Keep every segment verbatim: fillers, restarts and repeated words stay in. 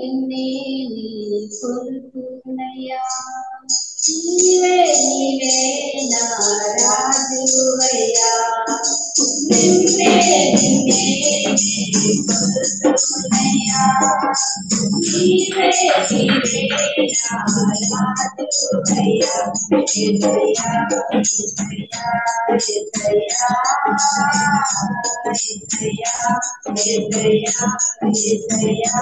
నిన్నే నీ కొలుకునయ్యా నీవే నీవే నా రాజువయ్యా నిన్నే నిన్నే నీ కొలుకునయ్యా నీవే నీవే నా రాజువయ్యా యేసయ్యా యేసయ్యా యేసయ్యా యేసయ్యా యేసయ్యా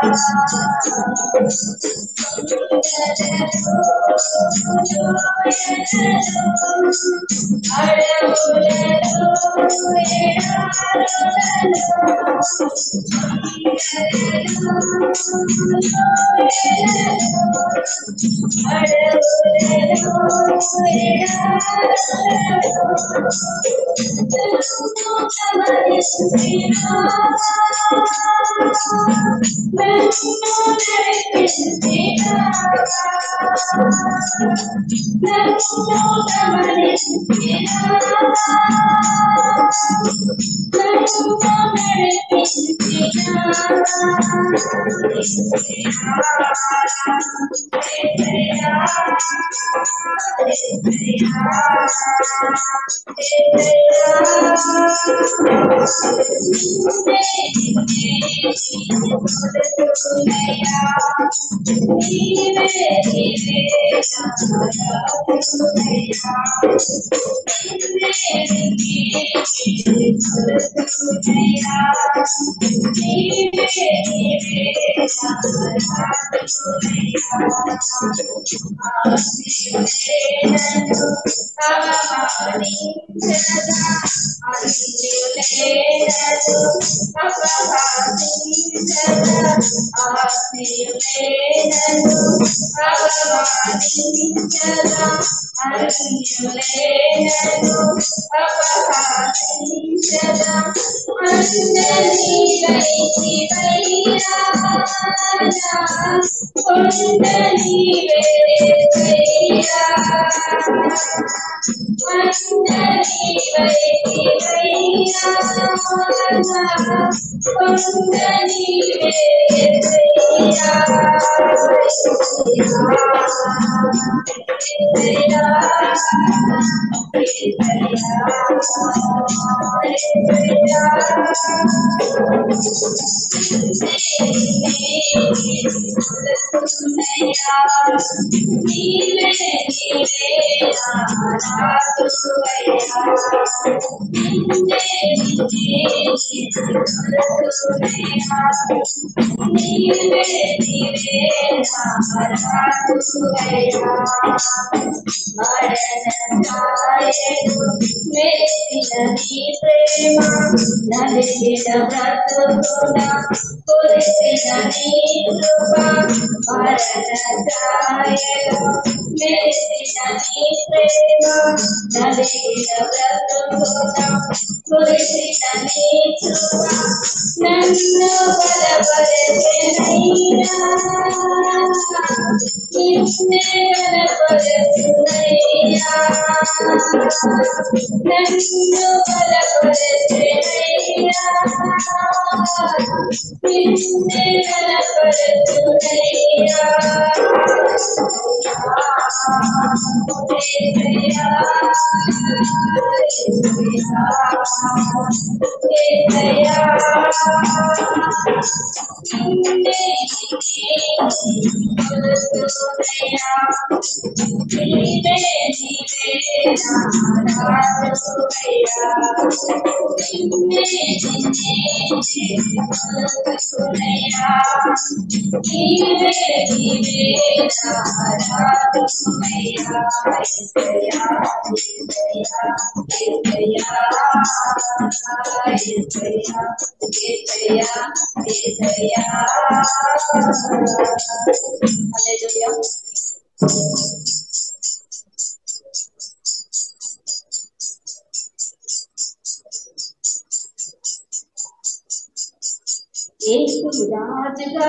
రాజుగా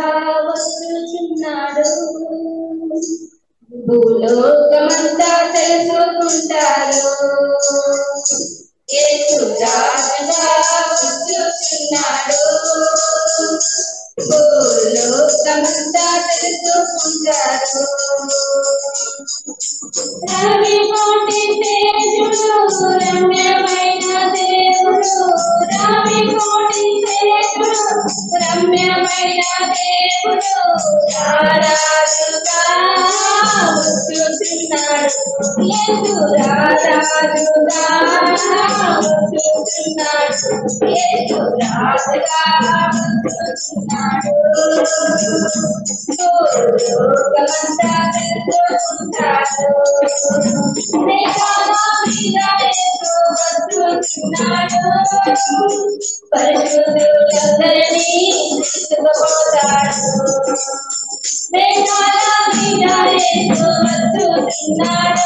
వస్తున్నాడు భూలోకమంతా తెలుసుకుంటారు యేసు రాజుగా వస్తున్నాడు భూలోక లోకమంతా తెలుసుకుంటారు. రవి కోటి తేజుడు రమ్యమైన దేవుడు, రవి కోటి తేజుడు రమ్యమైన దేవుడు, రారాజుగా వచ్చుచున్నాడు. యేసు రారాజుగా వచ్చుచున్నాడు. యేసు రాజుగా వచ్చుచున్నాడు. లోకమంతా తెలుసుకుంటారు. మేఘాల మీద యేసు వచ్చుచున్నాడు. పరిశుద్ధులందరినీ తీసుకుపోతాడు. మేఘాల మీద యేసు వచ్చుచున్నాడు.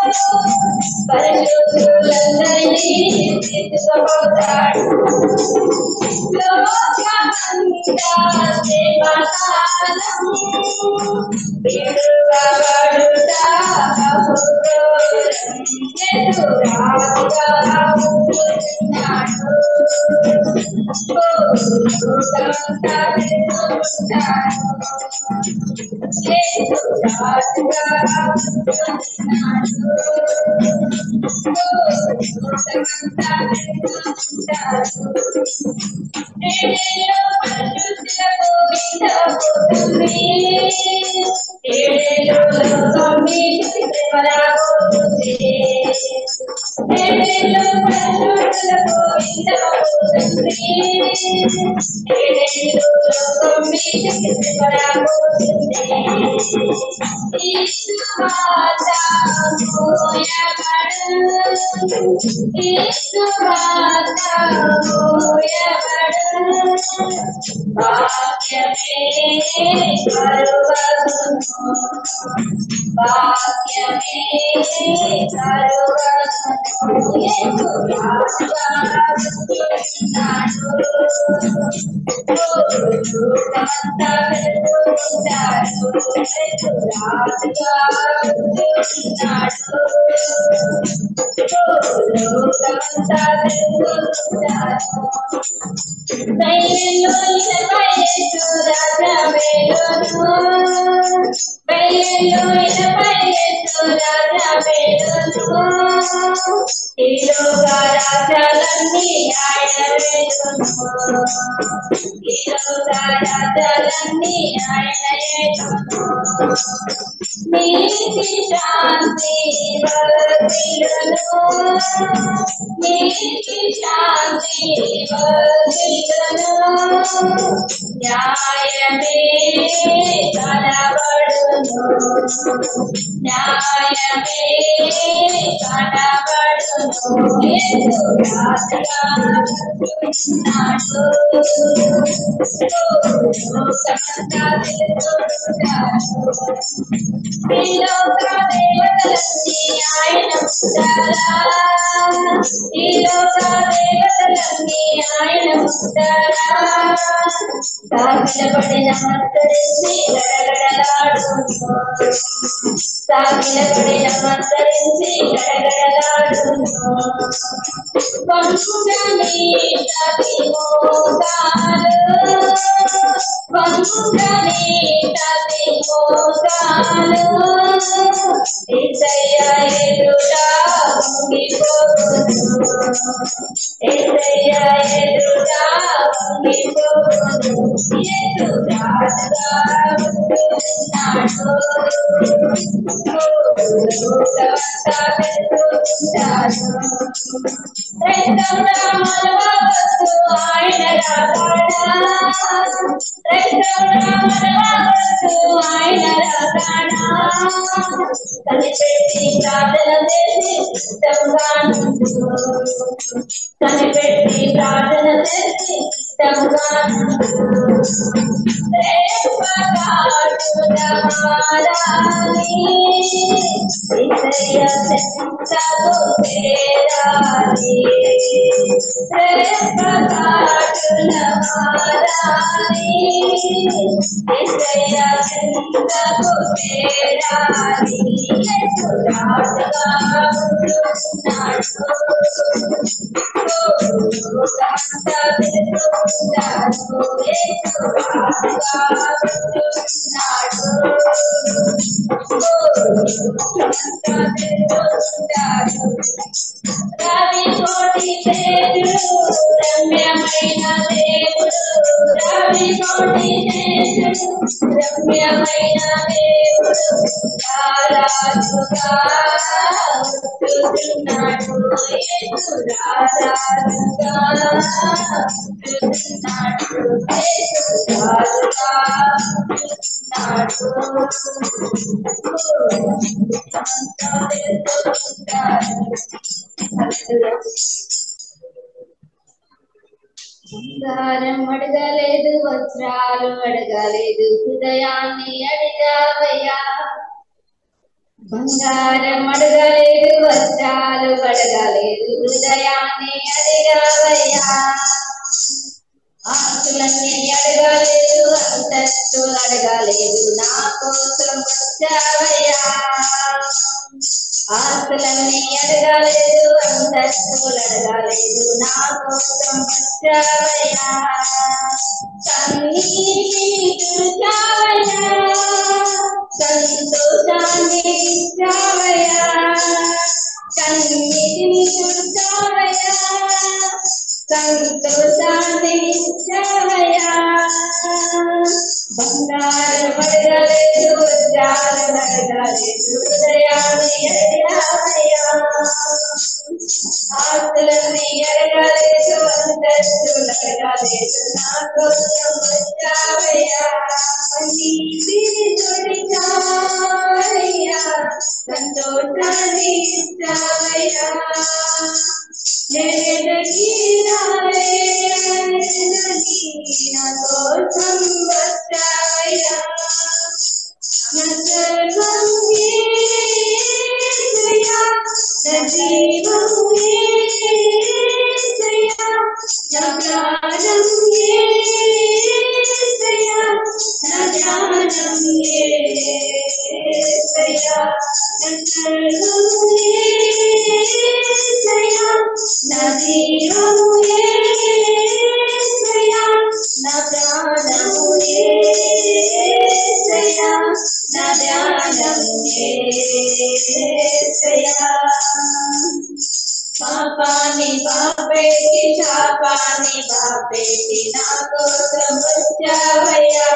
పరిశుద్ధులందరినీ తీసుకుపోతాడు. లోకమంతా సేవకాలం విడువబడుట బహుదూరం. యేసు రాజుగా వచ్చుచున్నాడు. లోకమంతా తెలుసుకుంటారు. యేసు రాజుగా వచ్చుచున్నాడు. లోకమంతా తెలుసుకుంటారు. ఏడేలో పరిశుద్ధులకు విందపోతుంది. ఏడేలో లోకమి శ్రమరాబోతుంది. ఏడేలో పరిశుద్ధులకు విందపోతుంది. ఏడేలో లోకమి శ్రమరాబోతుంది. ఈ సువార్త మోయబడు. ఈ సువార్త మోయబడు. వాక్యమే కరువగును. వాక్యమే కరువగును. యేసు రాజుగా వచ్చుచున్నాడు. లోకమంతా తెలుసుకుంటారు. యేసు రాజుగా వచ్చుచున్నాడు. లోకమంతా తెలుసుకుంటారు. బయలులో ఇనపై యేసు రాజా వేలును. బయలులో ఇనపై యేసు రాజా వేలును. ఈలోగా రాజ్యాలన్నీ ఆయన వేలును. ఈలోగా రాజ్యాలన్నీ ఆయన వేలును. నీతి శాంతి వర్ధిల్లును. నీతి శాంతి వర్ధిల్లును. న్యాయమే కనబడును. న్యాయమే కనబడును. యేసు రాజుగా వచ్చుచున్నాడు. లోకమంతా తెలుసుకుంటారు. ఈ లోక దేవతలన్నీ ఆయన పుట్టారా. ఈ లోక దేవతలన్నీ ఆయన పుట్టారా. సాగిలపడిన మంతరించి గడగడలాడును. సాగిలపడిన మంతరించి గడగడలాడును. వంగని తవి మోకాలు. వంగని తవి మోకాలు. యేసయ్యా ఎదుట వంగిపోవును. యేసయ్యా ఎదుట వంగిపోవును. యేసు రాజుగా వచ్చుచున్నాడు. లోకమంతా తెలుసుకుంటారు. క్రైస్తవుల మనవస్తు ఆయన రాగాడా. క్రైస్తవుల మనవస్తు ఆయన రాగాడా. కనిపెట్టి ప్రార్థన చేసి సిద్ధంగా నుండు. కనిపెట్టి ప్రార్థన చేసి సిద్ధంగా నుండు. ప్రేమగాడునమారాలి. యేసయ్య చెంతకు చేరాలి. ప్రేమగాడు రవి కోటి తేజుడు రమ్యమైన దేవుడు రవి కోటి తేజుడు రమ్యమైన దేవుడు రారాజుగా కూర్చున్నాడు యేసు రారాజుగా కూర్చున్నాడు యేసు రాజుగా బంగారం అడగలేదు, వస్త్రాలు అడగలేదు, హృదయాన్ని అడిగావయ్యా. బంగారం అడగలేదు, వస్త్రాలు అడగలేదు, హృదయాన్ని అడిగావయ్యా. ఆస్తులన్నీ అడగలేదు, అంతస్తులు అడగలేదు, నా కోసం వచ్చావయ్యా. ఆస్తులన్నీ అడగలేదు, అంతస్తులు అడగలేదు, నా కోసం వచ్చావయ్యా. కన్నీటిని తుడిచావయ్యా, సంతోషాన్ని ఇచ్చావయ్యా. కన్నీటిని తుడిచావయ్యా, సంతోషాన్ని ఇచ్చావయ్యా. బంగారం అడగలేదు, వజ్రాలు అడగలేదు, హృదయాన్ని అడిగావయ్యా. ఆస్తులన్నీ అడగలేదు, అంతస్తులు అడగలేదు, నా కోసం వచ్చావయ్యా. నీతిని తొడిచావయ్యా, సంతోషాన్ని ఇచ్చావయ్యా. నేనెదకి రాలేనని నా కోసం వచ్చావయ్యా. నా సర్వం యేసయ్యా, నా జీవం యేసయ్యా, నా ప్రాణం యేసయ్యా, నా ధ్యానం యేసయ్యా. నా సర్వం యేసయ్యా, నా జీవం యేసయ్యా, నా ప్రాణం యేసయ్యా, నా ధ్యానం యేసయ్యా. పాపాన్ని పాపేటి శాపాన్ని పాపేటి నా కోసం వచ్చావయ్యా.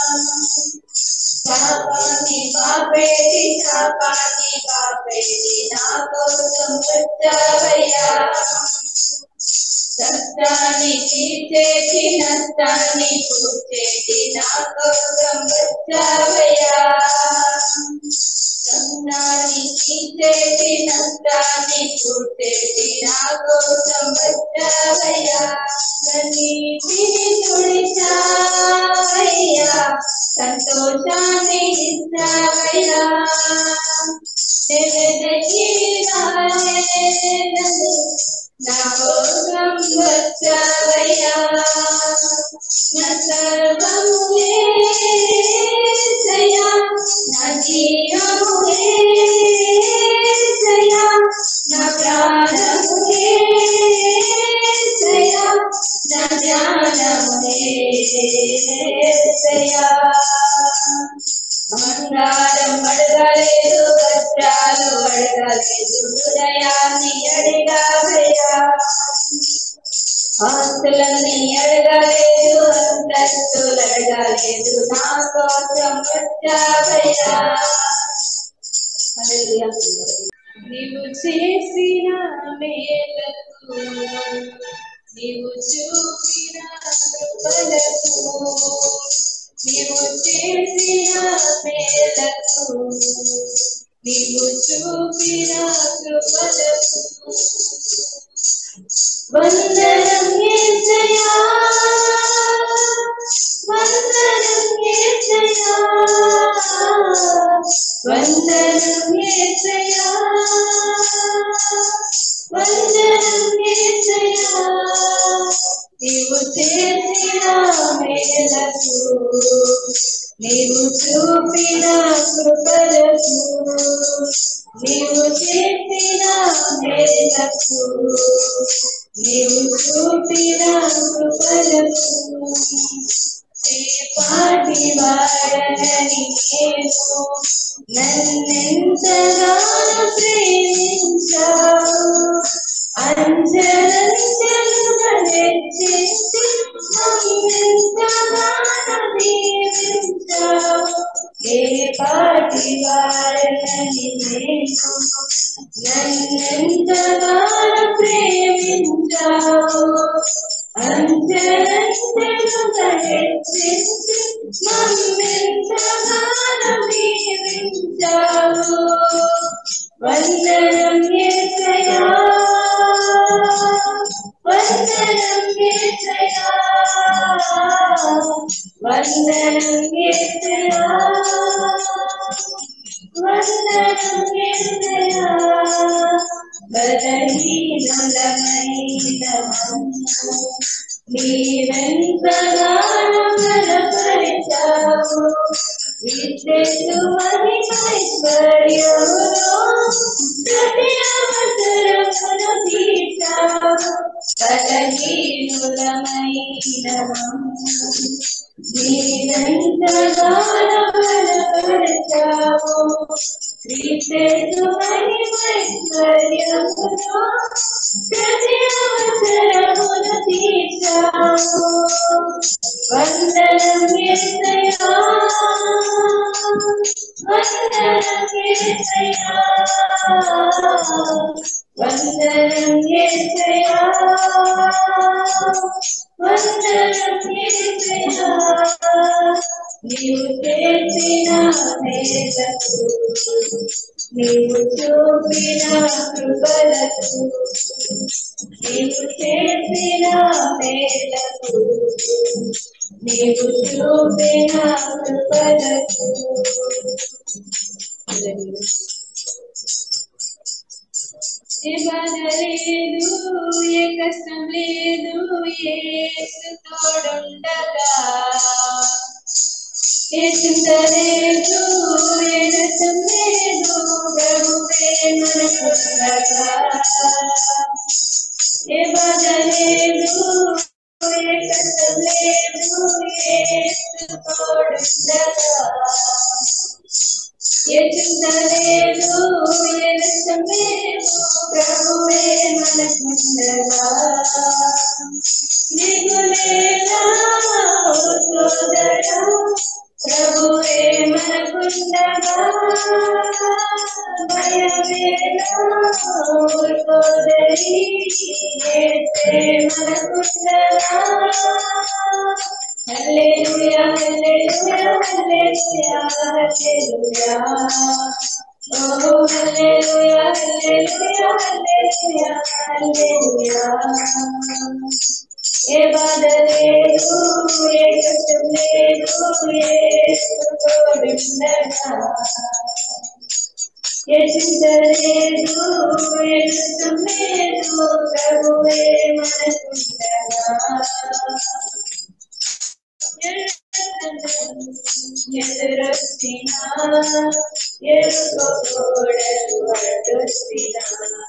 పాపాన్ని పాపేటి శాపాన్ని పాపేటి నా కోసం వచ్చావయ్యా. కష్టాన్ని తీర్చేటి నష్టాన్ని పూర్చేటి నా కోసం వచ్చావయ్యా. కష్టాన్ని తీర్చేటి నష్టాన్ని పూర్చేటి నా కోసం వచ్చావయ్యా. నీతిని తుడిచావయ్యా, సంతోషాన్ని ఇచ్చావయ్యా. నేనెదకి రాలేనని నా కోసం వచ్చావయ్యా. నా సర్వం యేసయ్యా, నా జీవము యేసయ్యా, నా ప్రాణము యేసయ్యా, నా ధ్యానము యేసయ్యా. బంగారం అడగలేదు, వస్త్రాలు అడగలేదు, హృదయాన్ని అడిగావయ్యా. ఆస్తులన్నీ అడగలేదు, అంతస్తులు అడగలేదు, నా కోసం వచ్చావయ్యా. నీవు చేసిన మేలకు, నీవు చూపిన కృపలకు, నీవు చేసిన మేలకు, నీవు చూపిన కృపలకు వందనం యేసయ్యా, వందనం యేసయ్యా, వందనం యేసయ్యా, వందనం యేసయ్యా. నీవు నీవు చూపిన కృపలకు నీవు చెప్పిన మేలకు నీవు చూపిన కృపలకు ఏ పాటి వాడని నేను నన్నెంతగానో ప్రేమించావు అంజలంజలుగా హెచ్చించి నన్నెంతగానో దీవించావు ఏ పాటి వాడని నేను నన్నెంతగానో ప్రేమించావు అంజలంజలుగా హెచ్చించి నన్నెంతగానో దీవించావు వందనం యేసయ్యా వందనం యేసయ్యా వందనం యేసయ్యా వందనం యేసయ్యా బలహీనులమైన మమ్ము నీవెంతగానో బలపరిచావు విశ్వేశు మహిమైశ్వర్యములో ప్రతి అవసరమును తీర్చావు బలహీనులమైన మమ్ము నీవెంతగానో బలపరిచావు విశ్వేశు మహిమైశ్వర్యములో ప్రతి అవసరమును తీర్చావు వందనం యేసయ్యా వందనం యేసయ్యా వందనం యేసయ్యా వందనం యేసయ్యా నీవు చేసిన మేలకు నీవు చూపిన కృపలకు నీవు చేసిన మేలకు నీవు చూపిన కృపలకు ఏ బాధ లేదు ఏ కష్టం లేదు యేసు తోడుండగా ఏ చింత లేదు ఏ నష్టం లేదు ప్రభువే మనకుండగా ఏ బాధ లేదు ఏ కష్టం లేదు యేసు తోడుండగా ఏ చింత లేదు ఏ నష్టం లేదు ప్రభువే మనకుండగా దిగులేలా ఓ సోదరా ప్రభువే మనకుండగా భయమేలా ఓ సోదరీ యేసే మనకుండగా హల్లెలూయా హల్లెలూయా హల్లెలూయా హల్లెలూయా ఓ హల్లెలూయా హల్లెలూయా హల్లెలూయా హల్లెలూయా ఏ బాధ లేదు ఏ కష్టం లేదు యేసు తోడుండగా ఏ చింత లేదు ఏ నష్టం లేదు ప్రభువే మనకుండగా ఎదురొచ్చినా ఎదుర్కోకూడదు అడ్డొచ్చినా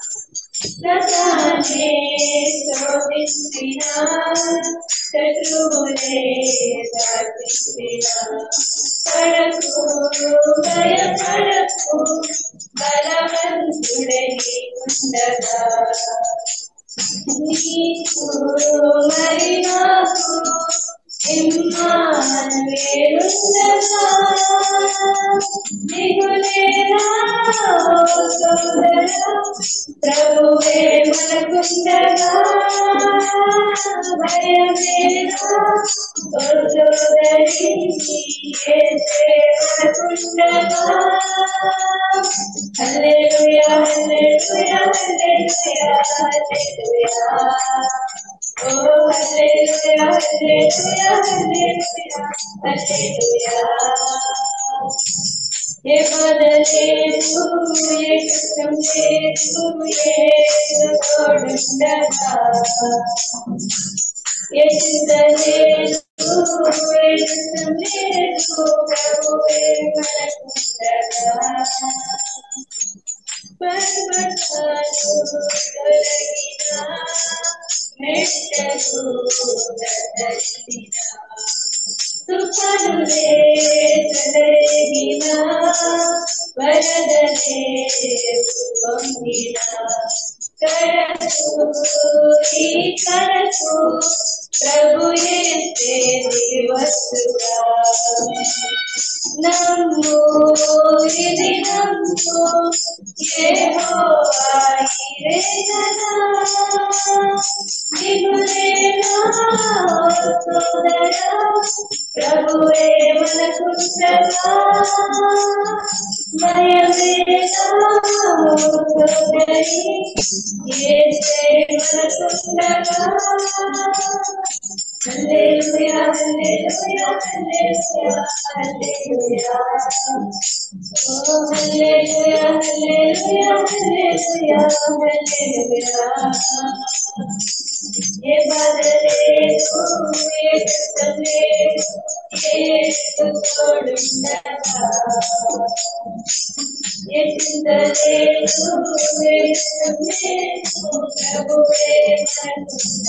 సతానే శోధించినా శత్రువులే దాటించినా పడకు భయపడకు బలవంతుడే నీకుండగా నీకు మరి నాకు ఇమ్మానుయేలుండగా దిగులేలా ఓ సోదరా ప్రభువే మనకుండగా భయమేలా ఓ సోదరీ యేసే మనకుండగా హల్లెలూయా హల్లెలూయా హల్లెలూయా హల్లెలూయా ఓ హల్లెలూయా హల్లెలూయా హల్లెలూయా హల్లెలూయా ఏ బాధ లేదు ఏ కష్టం లేదు యేసు తోడుండగా ఏ చింత లేదు ఏ నష్టం सुखदुरे चलेगिना वरदने पंगिना करसु ही करसु प्रभु ये तेरी वसुरा नमो यदि नमो ये हो आई रे जना निबुरे नादया प्रभु ए मन कुशला मय मेरा ये से मन कुशला Hallelujah, hallelujah, hallelujah, hallelujah. Oh, hallelujah, hallelujah, hallelujah, hallelujah. ये बदले तू ये बदले ये तू छोड़ना ये जिंदगी तू ये बदले तू प्रभु ये मन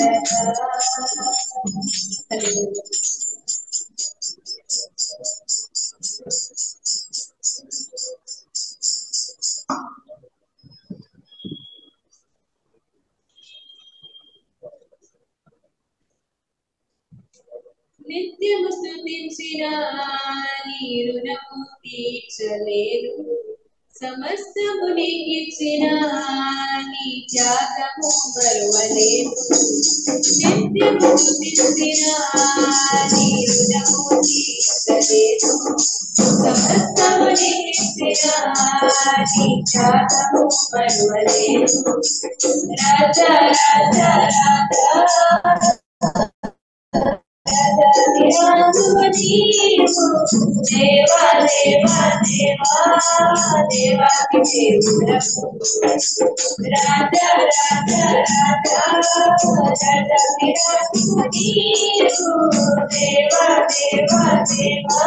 నిత్యము స్తుతించిన నీ రుణము తీర్చలేదు సమస్తము నీకిచ్చిన నీ త్యాగము మరువలేదు నిత్యము స్తుతించిన నీ రుణము తీర్చలేదు సమస్తము నీకిచ్చిన నీ త్యాగము మరువలేదు రాజా రాజా రాజా देवा देवा देवा देवा राजा राजा राजा राजा देवा देवा देवा देवा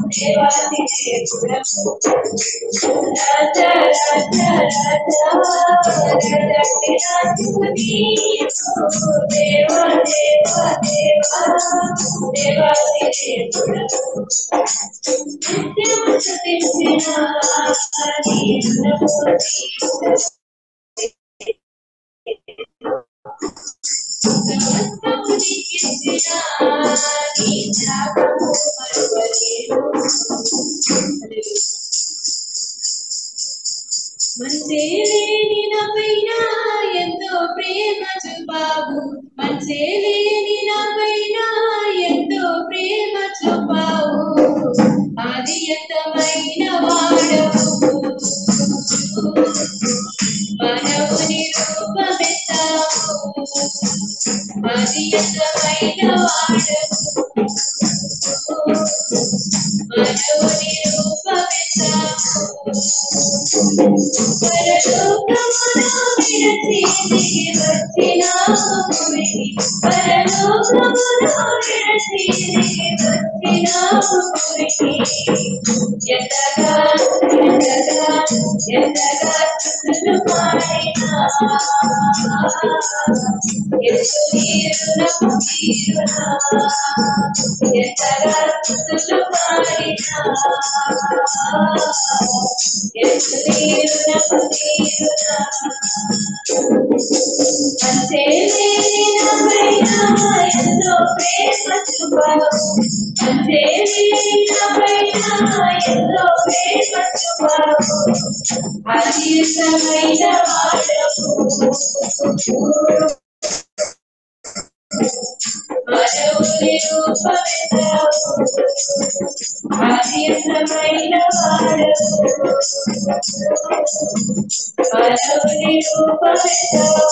దేవాది దేవుడవు రాజా రాజా రాజా రగటి రాజు నీవు దేవా దేవా దేవా దేవాది దేవుడవు నిత్యము స్తుతించిన మంచేలేని నాపైన ఎంతో ప్రేమ చూపావు మంచేలేని నాపైన ఎంతో ప్రేమ చూపావు ఆదియతమైన వాడవు మానవుని రూపమెత్తావు ఆదియతమైన వాడవు మానవుని రూపమెత్తావు పరలోకమును విడచి దిగి వచ్చినావు భూమికి పరలోకమును విడచి దిగి వచ్చినావు భూమికి ఎంతగా ఎంతగా ఎంతగా స్తుతులు పాడినా యేసు నీరునకు తీరునా ఎంతగా స్తుతులు పాడినా యేసు నీరునకు తీరునా అంతేలేని నాపైన ఎంతో ప్రేమ చూపావు అంతేలేని నాపైన ఎంతో ప్రేమ చూపావు అతీతమైన వాడవు మానవుని రూపమెత్తావు అతీతమైన వాడవు మానవుని రూపమెత్తావు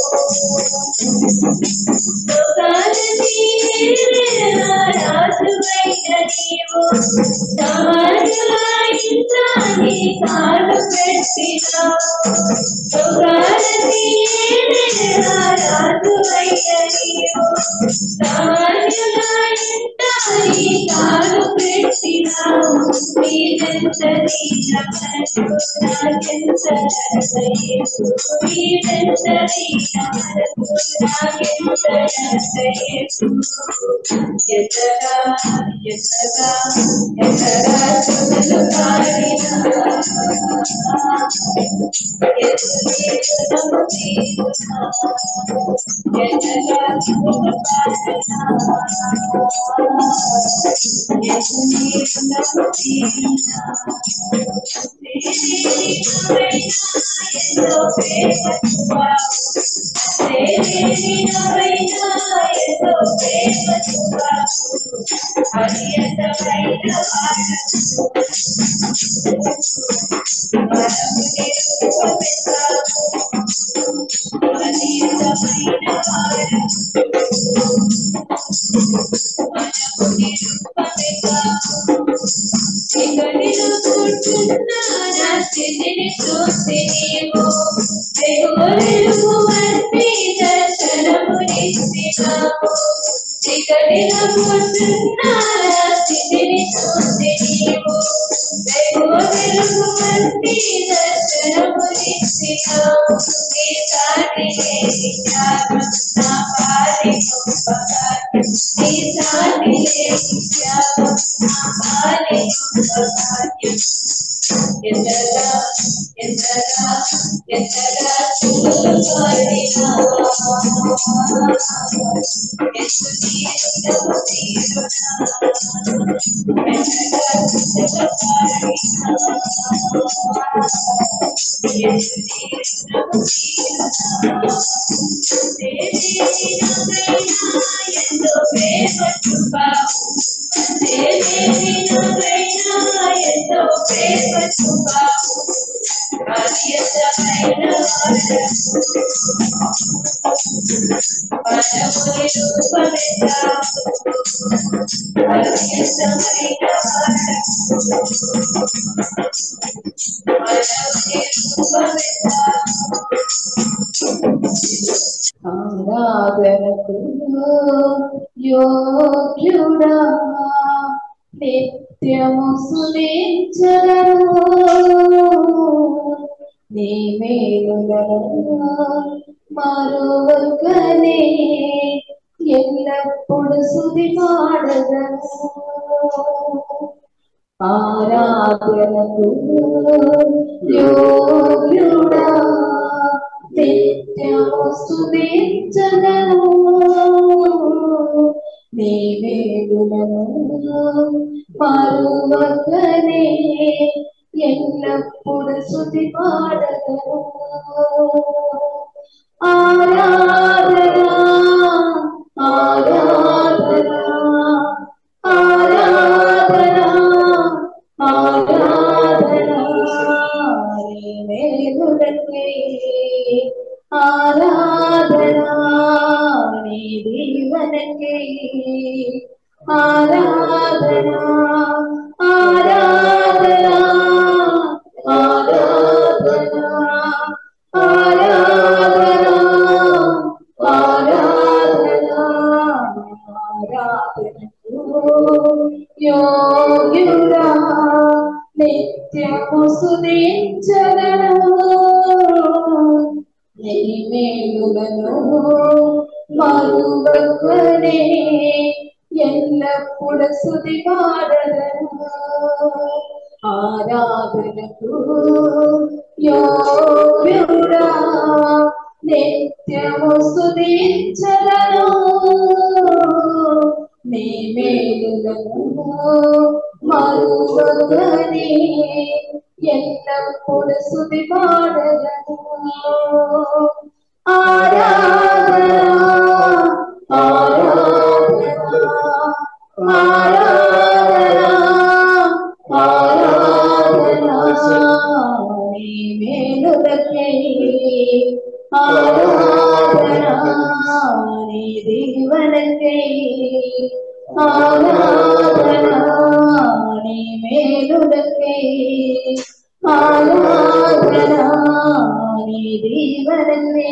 లోకాలని ఏలిన రాజువైన నీవు సమాజుల ఇంట నీ కాలు పెట్టినావు లోకాలని ఏలిన రాజువైన నీవు సమాజుల ఇంట నీ కాలు పెట్టినావు నీవెంత దీనమనసు నాకెంత దయచేసు నీవెంత దీనమనసు నాకెంత దయచేసు ఎంతగా ఎంతగా ఎంతగా స్తుతులు పాడినా యేసు నీరునకు తీరునా ఎంతగా స్తుతులు పాడినా యేసు నీరునకు తీరునా ఎంతో ప్రేమ చూపావు అంతేలేని నాపైన ఎంతో ప్రేమ చూపావు అతీతమైన వాడవు మానవుని రూపమెత్తావు అతీతమైన వాడవు మానవుని రూపమెత్తావు చీకటిలో కూర్చున్న నా స్థితిని చూసి నీవు వెలుగు వంటి దర్శనమునిచ్చినావు చీకటిలో కూర్చున్న నా స్థితిని చూసి నీవు వెలుగు వంటి దర్శనమునిచ్చినావు నీ సాటి లేని త్యాగం నా పాలి గొప్ప కార్యం నీ సాటి లేని త్యాగం నా పాలి గొప్ప కార్యం ఎంతగా ఎంతగా ఎంతగా స్తుతులు పాడినా యేసు నీరునకు తీరునా ఎంతగా స్తుతులు పాడినా యేసు నీరునకు తీరునా అంతేలేని నాపైన ఎంతో ప్రేమ చూపావు అంతేలేని నాపైన ఎంతో ప్రేమ చూపావు అతీతమైన వాడవు మానవుని రూపమెత్తావు అతీతమైన వాడవు మానవుని రూపమెత్తావు ఆరాధనకు యోగ్యుడా నిత్యము స్తుతించెదను నీ మేలులను మరువకనే ఎల్లప్పుడు స్తుతి పాడెదను ఆరాధనకు యోగ్యుడా నిత్యము స్తుతించెదను నీ మేలులను మరువకనే ఎల్లప్పుడు స్తుతి పాడెదను ఆరాధన ఆరాధన ఆరాధన ఆరాధన నీ మేలులకే ఆరాధన నీ దీవెనకే ఆరాధన ఆరాధన ఆరాధన ఆరాధన ఆరాధన ఆరాధనకు యోగ్యుడా నిత్యము స్తుతించెదను నీ మేలులను మరువకనే ఎల్లప్పుడు స్తుతి పాడెదను ఆరాధనకు యోగ్యుడా నిత్యము స్తుతించెదను నీ మేలులను మరువకనే ఎల్లప్పుడు స్తుతి పాడెదను ఆరాధన ఆరాధన ఆరాధన ఆరాధన నీ మేలులకే ఆరాధన నీ దీవెనకే ఆరాధన నీ మేలులకే ఆరాధన నీ దీవెనకే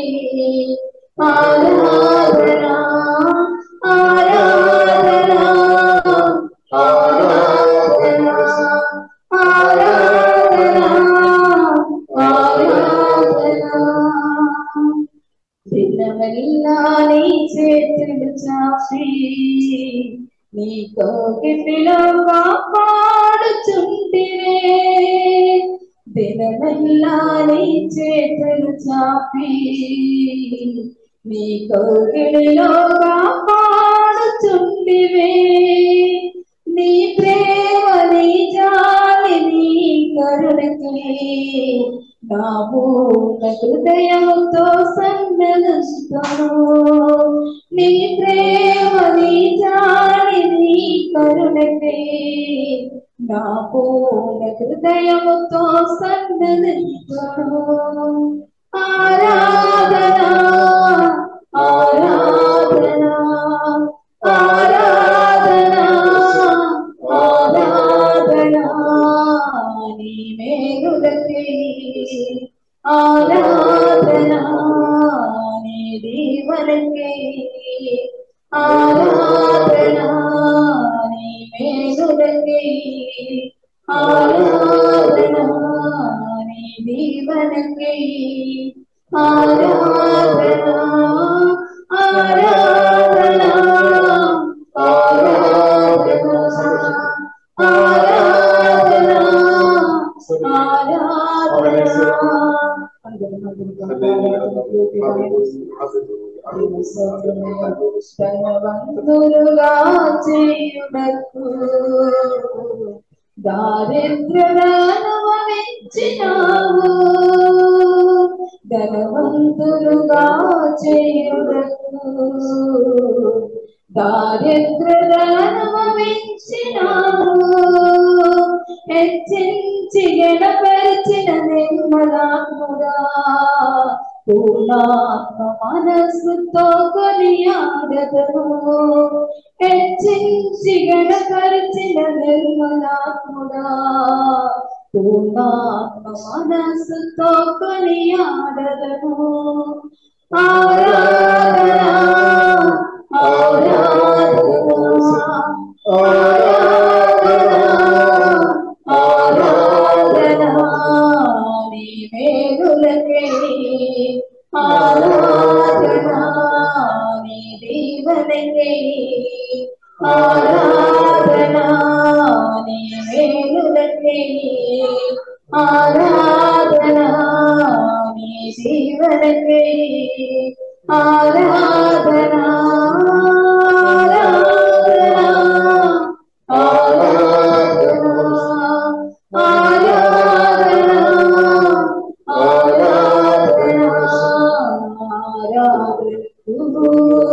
ఆరాధన ఆరాధన ఆరాధన ఆరాధన ఆరాధన దినమెల్లా నీ చేతులు చాచి నీ కోకిటిలో కాపాడుచుంటివే దినమెల్లా నీ చేతులు చాపి నీ కోకిటిలో కాపాడుచుంటివే నీ ప్రేమ నీ జాలి నీ కరుణకి నా పూర్ణ హృదయంతో సన్నదిస్తాను నీ ప్రేమ నీ జాలి నీ కరుణకి నా పూర్ణ హృదయంతో సన్నదిస్తాను ఆరాధన ఆరాధన ఆరాధన ఆరాధన నీ మేలులకే ఆరాధన నీ దీవెనకే ఆరాధన నీ మేలులకే ఆరాధన నీ దీవెనకే ఆరాధన ఆరాధన ఆరాధన ఆరాధన ఆరాధన ధనవంతులుగా చేయుటకు దారిద్ర్యమనిచ్చినావు ధనవంతులుగా చేయుటకు దారిద్ర్యమనిచ్చినావు హెచ్చించి గణపరిచిన నిర్మలాత్ముడా పూర్ణాత్మ మనస్సుతో కొనియాడెదను హెచ్చించి గణపరిచిన నిర్మలాత్ముడా పూర్ణాత్మ మనస్సుతో కొనియాడెదను ఆరాధన ఆరాధన ఆరాధన ఆరాధనా నీ జీవనకే ఆరాధనా ఆరాధనా ఆరాధనా ఆరాధనా ఆరాధనా ఆరాధనకు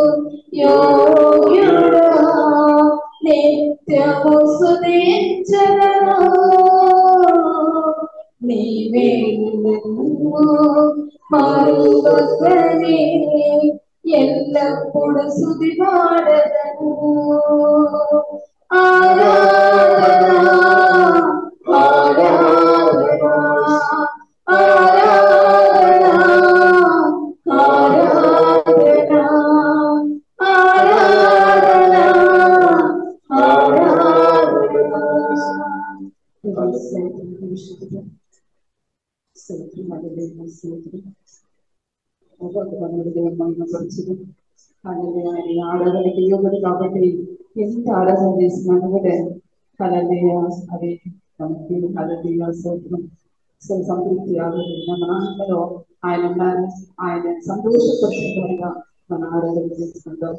యోగ్యుడా నిత్యము స్తుతించెదను నీవే మరువకనే ఎల్లప్పుడు స్తుతి పాడెదను ఆరాధనా ఆరాధనా ఆరాధనా ఆరాధనా ఆరాధనా ఆరాధనా ఆరాధనకి యోగుడు కాబట్టి ఎంత ఆరాధన చేస్తున్నాను కూడా కలదీయ అది కలదీయ సూత్రం సో సంతృప్తి ఆలోచన మన అందరూ ఆయన ఆయన సంతోషపరుచుగా మన ఆరాధన చేసుకుంటాం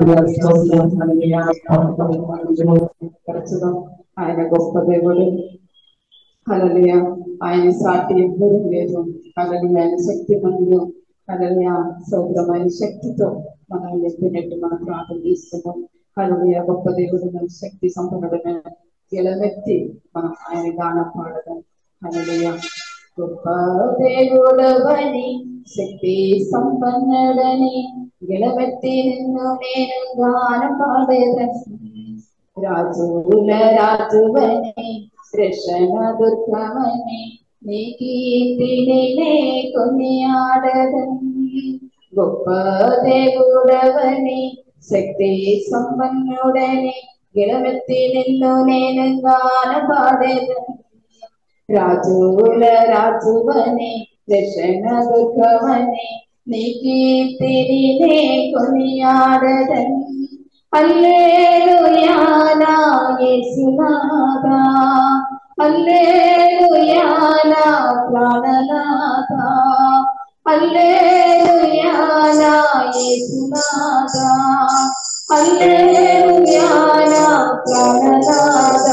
ఆయన గొప్ప దేవుడు హల్లెలూయా ఆయన సాటి ఎవ్వరూ లేదు హల్లెలూయా ఆయన శక్తి మందులు హల్లెలూయా సౌద్రమైన శక్తితో మనం చెప్పినట్టు మనం ప్రార్థన చేస్తున్నాం హల్లెలూయా గొప్ప దేవుడు మన శక్తి సంపన్నుడైన గెలవెత్తి మనం ఆయన గానం పాడదాం హల్లెలూయా గొప్ప దేవుడవని శక్తి సంపన్నుడని గెలవెత్తి నిన్ను నేను గానం పాడేదని రాజుల రాజువని రక్షణ దుర్గమని నీ కీర్తిని నే కొనియాడదని గొప్ప దేవుడవని శక్తి సంపన్నుడని గెలవెత్తి నిన్ను నేను గాన పాడేదని రాజుల రాజువని రక్షణ దుర్గమని నీ కీర్తిని నే కొనియాడదని హల్లెలూయా నా యేసునాథా హల్లెలూయా నా ప్రాణనాథా హల్లెలూయా నా యేసునాథా హల్లెలూయా నా ప్రాణనాథా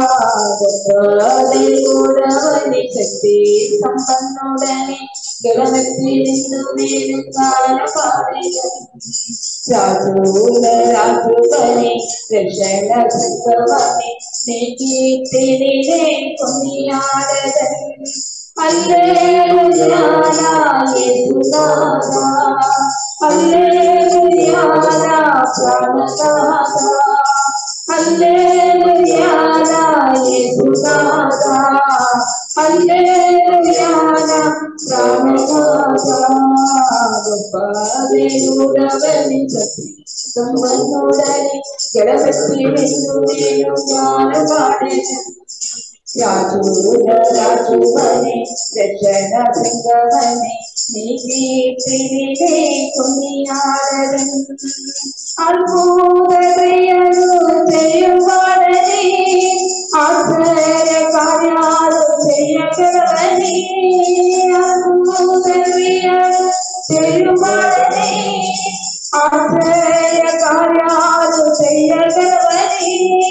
దేవుడవని శక్తి సంపన్నుడని గెలవెత్తి నిన్ను నేను గాన పాడేదని రాజుల రాజువని రక్షణ దుర్గమని నీ కీర్తిని నే కొనియాడదని హల్లెలూయా నా యేసునాథా హల్లెలూయా నా ప్రాణనాథా హల్లెలూయా నా యేసునాథా హల్లెలూయా నా ప్రాణనాథా గొప్ప దేవుడవని శక్తి సంపన్నుడని గెలవెత్తి నిన్ను నేను గాన పాడేదని రాజుల రాజువని రక్షణ దుర్గమని నీ కీర్తిని నే కొనియాడదని అద్భుత క్రియలు చేయువాడని ఆశ్చర్య కార్యాలు చేయగలవని అద్భుత క్రియలు చేయువాడని ఆశ్చర్య కార్యాలు చేయగలవని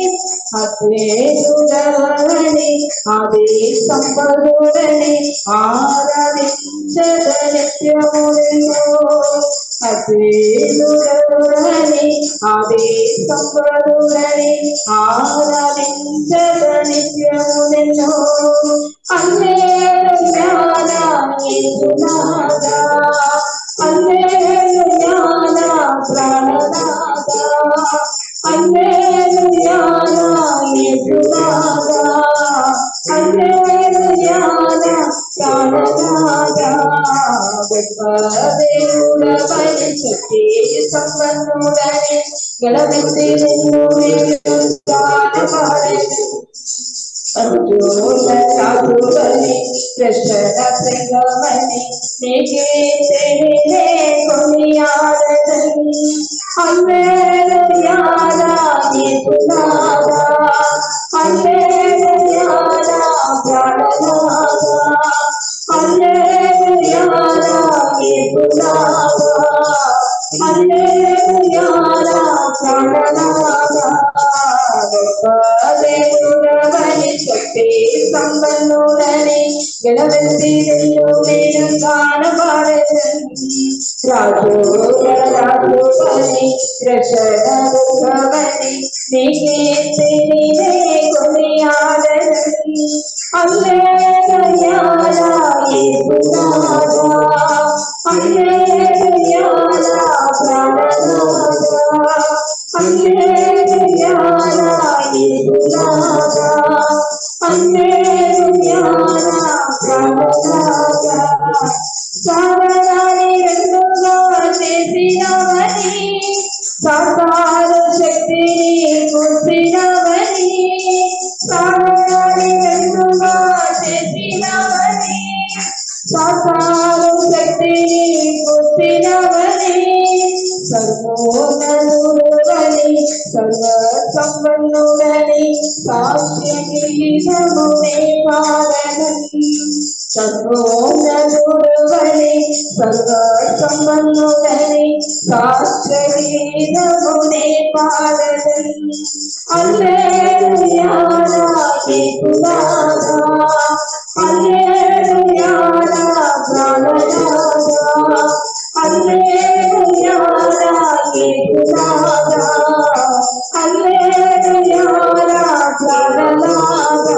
అద్భుతుడవని ఆది సంపన్నుడని ఆరాధించద నిత్యము నిన్ను అద్భుతుడవని ఆది సంపన్నుడని ఆరాధించద నిత్యము నిన్ను హల్లెలూయా నా యేసునాథా హల్లెలూయా నా ప్రాణనాథా హల్లెలూయా నా యేసునాథా హల్లెలూయా నా ప్రాణనాథా గొప్ప దేవుడవని శక్తి సంపన్నుడని గెలవెత్తి నిన్ను నేను గాన పాడేదని రాజుల రాజువని రక్షణ దుర్గమని నీ కీర్తిని నే కొనియాడదని హల్లెలూయా నా యేసునాథా హల్లెలూయా నా ಗೆಳವೆತ್ತಿ నేను కానబారదని రాజు రాజు పని రక్షణని నీకే తెలినే కొనియాడని హల్లెలూయా యేసునాథా హల్లెలూయా ప్రాణనాథా హల్లెలూయా యేసునాథా హల్లెలూయా ప్రాణనాథా సాగరాని రెండుగా చేసినవని సాకార శక్తిని కూర్చినవని సాగరాని రెండుగా చేసినవని సాకార శక్తిని కూర్చినవని సర్వోన్నతుడని సర్వ సంపన్నుడని సాక్ష్యగీతమునే పాడనని సర్వోన్నతుడని సర్వ సంపన్నుడని సాక్ష్యగీతమునే పాడనని హల్లెలూయా యేసునాథా హల్లెలూయా ప్రాణనాథా హల్లెలూయా యేసునాథా హల్లెలూయా ప్రాణనాథా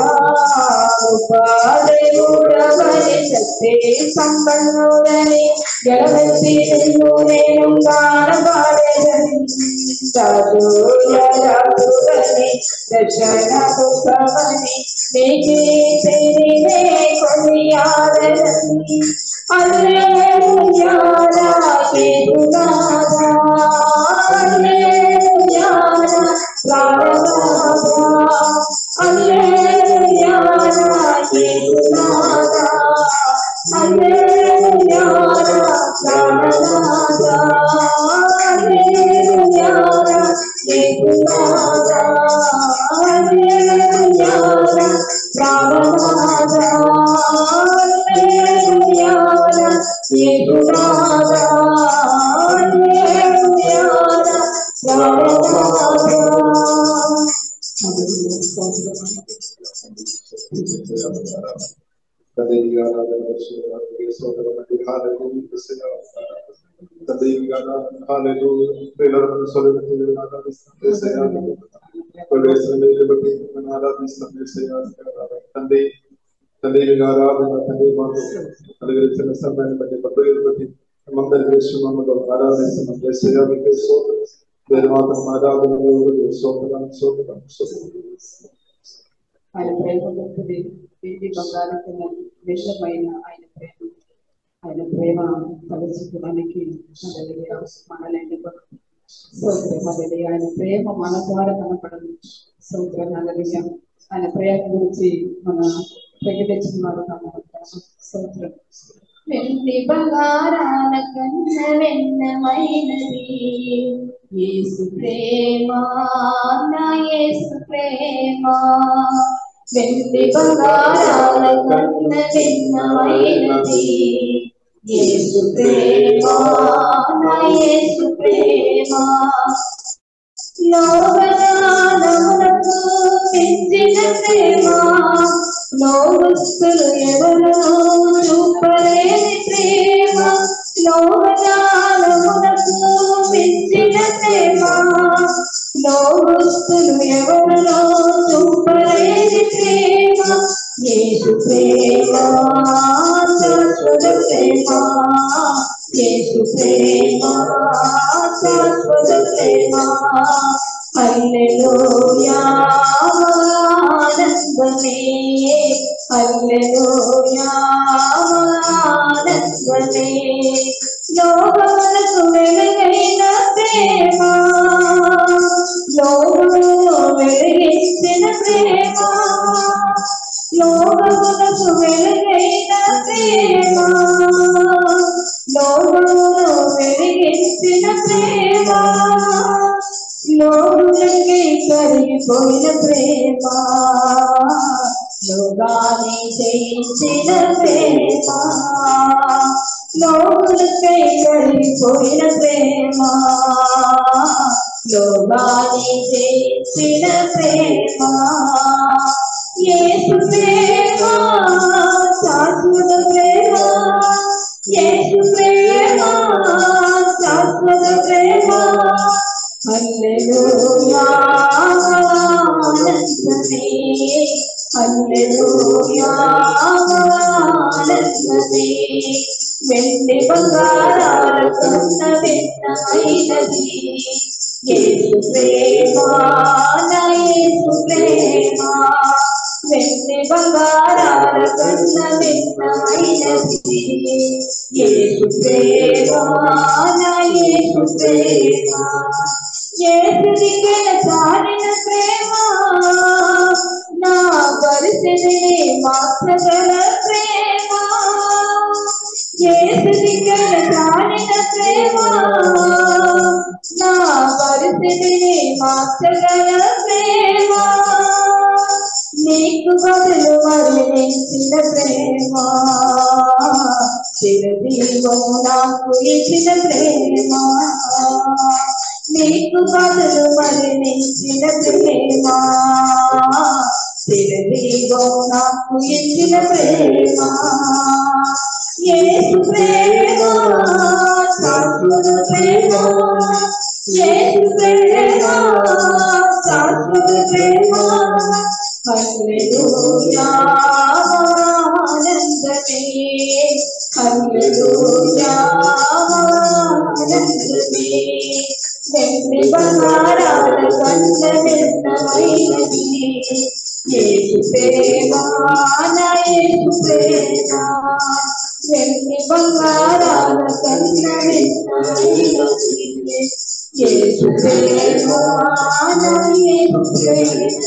ఉపాదేవుడవని శక్తి సంపన్నుడని గెలవెత్తి నేను కానబారదని రాజు రాజుడని రక్షణకుని నీకే తెలినే కొనియాడని హల్లెలూయా యేసునాథా హల్లెలూయా ప్రాణనాథా హల్లెలూయా యేసునాథా హల్లెలూయా ప్రాణనాథా హల్లెలూయా యేసునాథా హల్లెలూయా ప్రాణనాథా హల్లెలూయా యేసునాథా హల్లెలూయా ప్రాణనాథా. తండ్రి తండ్రి ఆరాధన తండ్రి మాకు కలిగిన సమయాన్ని బట్టి పద్ధతులు బట్టి మమ్మల్ని విషయంలో ఆరాధిస్తున్నాం. మీకు స్తోత్రం. వేరే మాత్రం ఆరాధన స్తోత్రం స్తోత్రం స్తోత్రం. ఆయన ప్రేమ గొప్పది, వీటి బంగారం విషమైన ఆయన ప్రేమ ఆయన ప్రేమ కలుసుకోవడానికి మనలేని సోదరం అదే ఆయన ప్రేమ మన ద్వారా కనపడదు. సోదరం అలలియ ఆయన ప్రేమ గురించి మన ప్రకటించుకున్నారు. సోదరం వెండి బంగారాల కన్న వెన్నమైనది యేసు ప్రేమ, నా యేసు ప్రేమ. వెండి బంగారాల కన్న వెన్నమైనది యేసు ప్రేమ, నా యేసు ప్రేమ. లోకనాదమునకు పెంచిన ప్రేమ, లోకస్తులు ఎవరు చూపలేని ప్రేమ. లోకనాదమునకు పెంచిన ప్రేమ, లోకస్తులు ఎవరు చూపలేని ప్రేమ. యేసు ప్రేమ శాశ్వత ప్రేమ, యేసు ప్రేమ శాశ్వత ప్రేమ. హల్లెలూయా ఆనందమే, హల్లెలూయా ఆనందమే. లోకమునకు వెలుగైన ప్రేమ, లోకమును వెలిగించిన ప్రేమ. లోకమునకు వెలుగైన ప్రేమ, లోకమును వెలిగించిన ప్రేమ. లోకులకి కరిగిపోయిన ప్రేమ, లోకాన్ని జయించిన ప్రేమ. లోకులకై కరిగిపోయిన ప్రేమ, లోకాన్ని జయించిన ప్రేమ. యేసు ప్రేమ శాశ్వత ఆనందమే వెండి బంగారాల కన్న భిన్నమైనది యేసు ప్రేమ నా యేసు ప్రేమ వెండి బంగారాల కన్న భిన్నమైనది యేసు ప్రేమ నా యేసు ప్రేమ యేసునికే చాలిన ప్రేమ నా పరిస్థితిని మార్చగల ప్రేమ యేసునికే చాలిన ప్రేమ నా పరిస్థితిని మార్చగల ప్రేమ నీకు బదులు మరణించిన ప్రేమ చిరజీవము నాకు ఇచ్చిన ప్రేమ నీకు బదులు మరణించిన ప్రేమ చిరజీవము నాకు ఇచ్చిన ప్రేమ యేసు ప్రేమ శాశ్వత ప్రేమ యేసు ప్రేమ శాశ్వత ప్రేమ హల్లెలూయా ఆనందమే హల్లెలూయా ఆనందమే వెండి బంగారాల కన్న భిన్నమైనది యేసు ప్రేమ నా యేసు ప్రేమ వెండి బంగారాల కన్న భిన్నమైనది యేసు ప్రేమ నా యేసు ప్రేమ.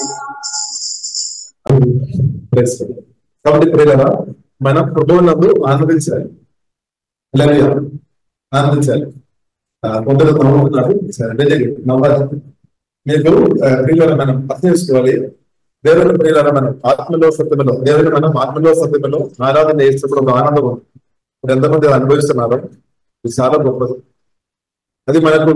కాబట్టి ప్రియులారా మనం ప్రభువునందు ఆనందించాలి, ఆనందించాలి. కొందరు నవ్వుతున్నారు, నవ్వాలి. మీకు ప్రియులారా మనం అర్థం చేసుకోవాలి, దేవుని ప్రియులారా మనం ఆత్మలో సత్యములో దేవుని మనం ఆత్మలో సత్యములో ఆరాధన చేసినప్పుడు ఒక ఆనందం ఇప్పుడు ఎంతమంది అనుభవిస్తున్నారు. ఇది చాలా గొప్పది. అది మనకు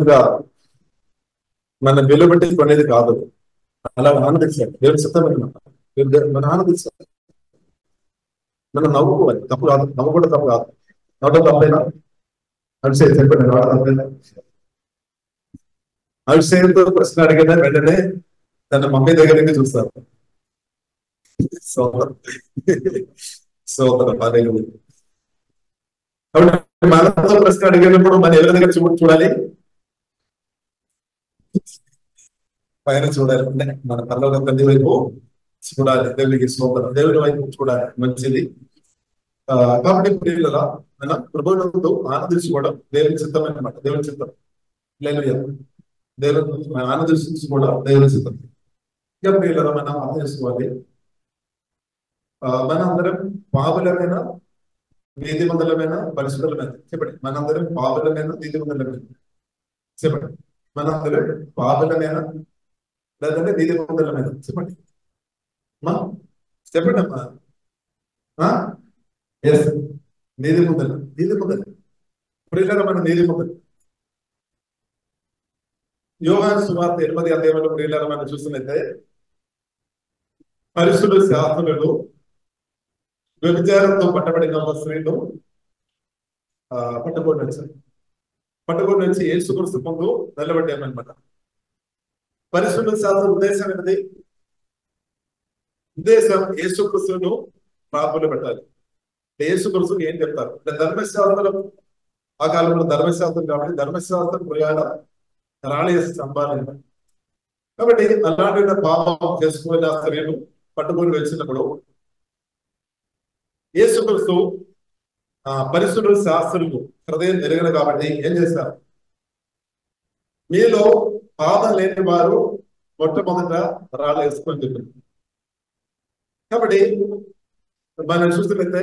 మన వెలుబట్టి కొనేది కాదు. అలా ఆనందించాలి. దేవుని సత్యమైన మనం ఆనందించాలి. మనం నవ్వుకోవాలి, తప్పు కాదు. నవ్వు కూడా తప్పు కాదు. నవ్వడం తప్పైనా అభిషేక్ చెప్పండి, నవ్వడం తప్పైనా. అభిషేకంతో ప్రశ్న అడిగిన వెంటనే తన మమ్మీ దగ్గరికి చూస్తారు. సోదరం సోదరం అదే కాబట్టి మనతో ప్రశ్న అడిగినప్పుడు మన ఎవరి దగ్గర చూ చూడాలి పైన చూడాలి. అంటే మన పరలోక తండ్రి వైపు చూడాలి, దేవునికి సోదరం దేవుని వైపు చూడాలి. మంచిది. ఆ కాబట్టి ప్రియులారా మనం ప్రభువునందు ఆనందించుకోవడం దేవుని చిత్తమైన మాట, దేవుని చిత్తం. హల్లెలూయా. దేవుని ఆనందించుకోవడం దేవుని చిత్తం. ఇక ప్రియులారా మనం అర్థం చేసుకోవాలి, మనందరం పాపులమైన నీతిమంతులమైన పరిశుద్ధులమైన. చెప్పండి, మనందరం పాపులమైన నీతిమంతులమైన. చెప్పండి, మనందరం పాపులమైన లేదంటే నీతిమంతులమైన. చెప్పండి మా చెప్పండి అమ్మా. ఎస్, నీతిమంతులు నీతిమంతులు ప్రియులారా మన నీతిమంతులు. యోహాను సువార్త ఎనిమిది అధ్యాయంలో ప్రియులారా మనం చూస్తున్నట్లయితే పరిశుద్ధ శాస్త్రులు వ్యభిచారంతో పట్టబడిన ఒక స్త్రీను ఆ పట్టుకొని వచ్చారు. పట్టుకొని వచ్చి యేసుక్రీస్తు ముందు నిలబడ్డామన్నమాట. పరిశుద్ధ శాస్త్ర ఉద్దేశం ఏంటిది? ఉద్దేశం యేసుక్రీస్తును పాపులు పెట్టాలి. యేసుక్రీస్తుకు ఏం చెప్తారు అంటే ధర్మశాస్త్రం, ఆ కాలంలో ధర్మశాస్త్రం కాబట్టి ధర్మశాస్త్రం ప్రయాణ రాళేసి సంపాదన. కాబట్టి అలాంటి పాపం చేసుకున్న స్త్రీను పట్టుకొని వచ్చినప్పుడు యేసుక్రీస్తు ఆ పరిశుద్ధ శాస్త్రులు హృదయం ఎరగను కాబట్టి ఏం చేస్తారు? మీలో పాపం లేని వారు మొట్టమొదట రాళ్ళు వేసుకొని చెప్పింది. కాబట్టి మనం చూస్తున్నట్లయితే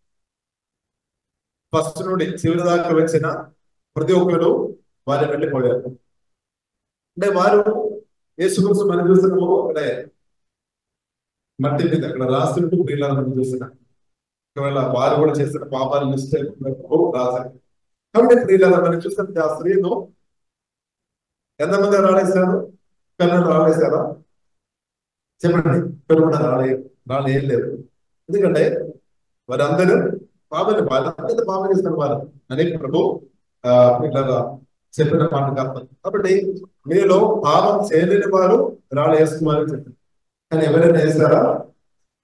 ఫస్ట్ నుండి చివరి దాకా వచ్చిన ప్రతి ఒక్కరు వారు వెళ్ళిపోయారు. అంటే వారు యేసుక్రీస్తు మనం చూస్తున్నాము అంటే మట్టి మీద అక్కడ రాస్తుంటూ ప్రియులను మనం చూస్తున్నాం. ఒకవేళ వారు కూడా చేస్తున్న పాపాలు మిస్టేక్ రాశారు. కాబట్టి ప్రియులను మనం చూస్తున్న ఆ స్త్రీను ఎంతమంది రాలేశారు? కన్ను రాలేశారా? చెప్పండి. ఇక్కడ కూడా రాలే రాళ్ళు ఏం లేదు. ఎందుకంటే వారందరూ పాపని వాళ్ళందరూ పాపం చేస్తున్న వారు అని ప్రభు ఆ ఇట్లా చెప్పిన మాట కాదు. కాబట్టి మీలో పాపం చేయలేని వారు రాళ్ళు వేసుకున్నారని చెప్పారు. కానీ ఎవరైనా వేసారా?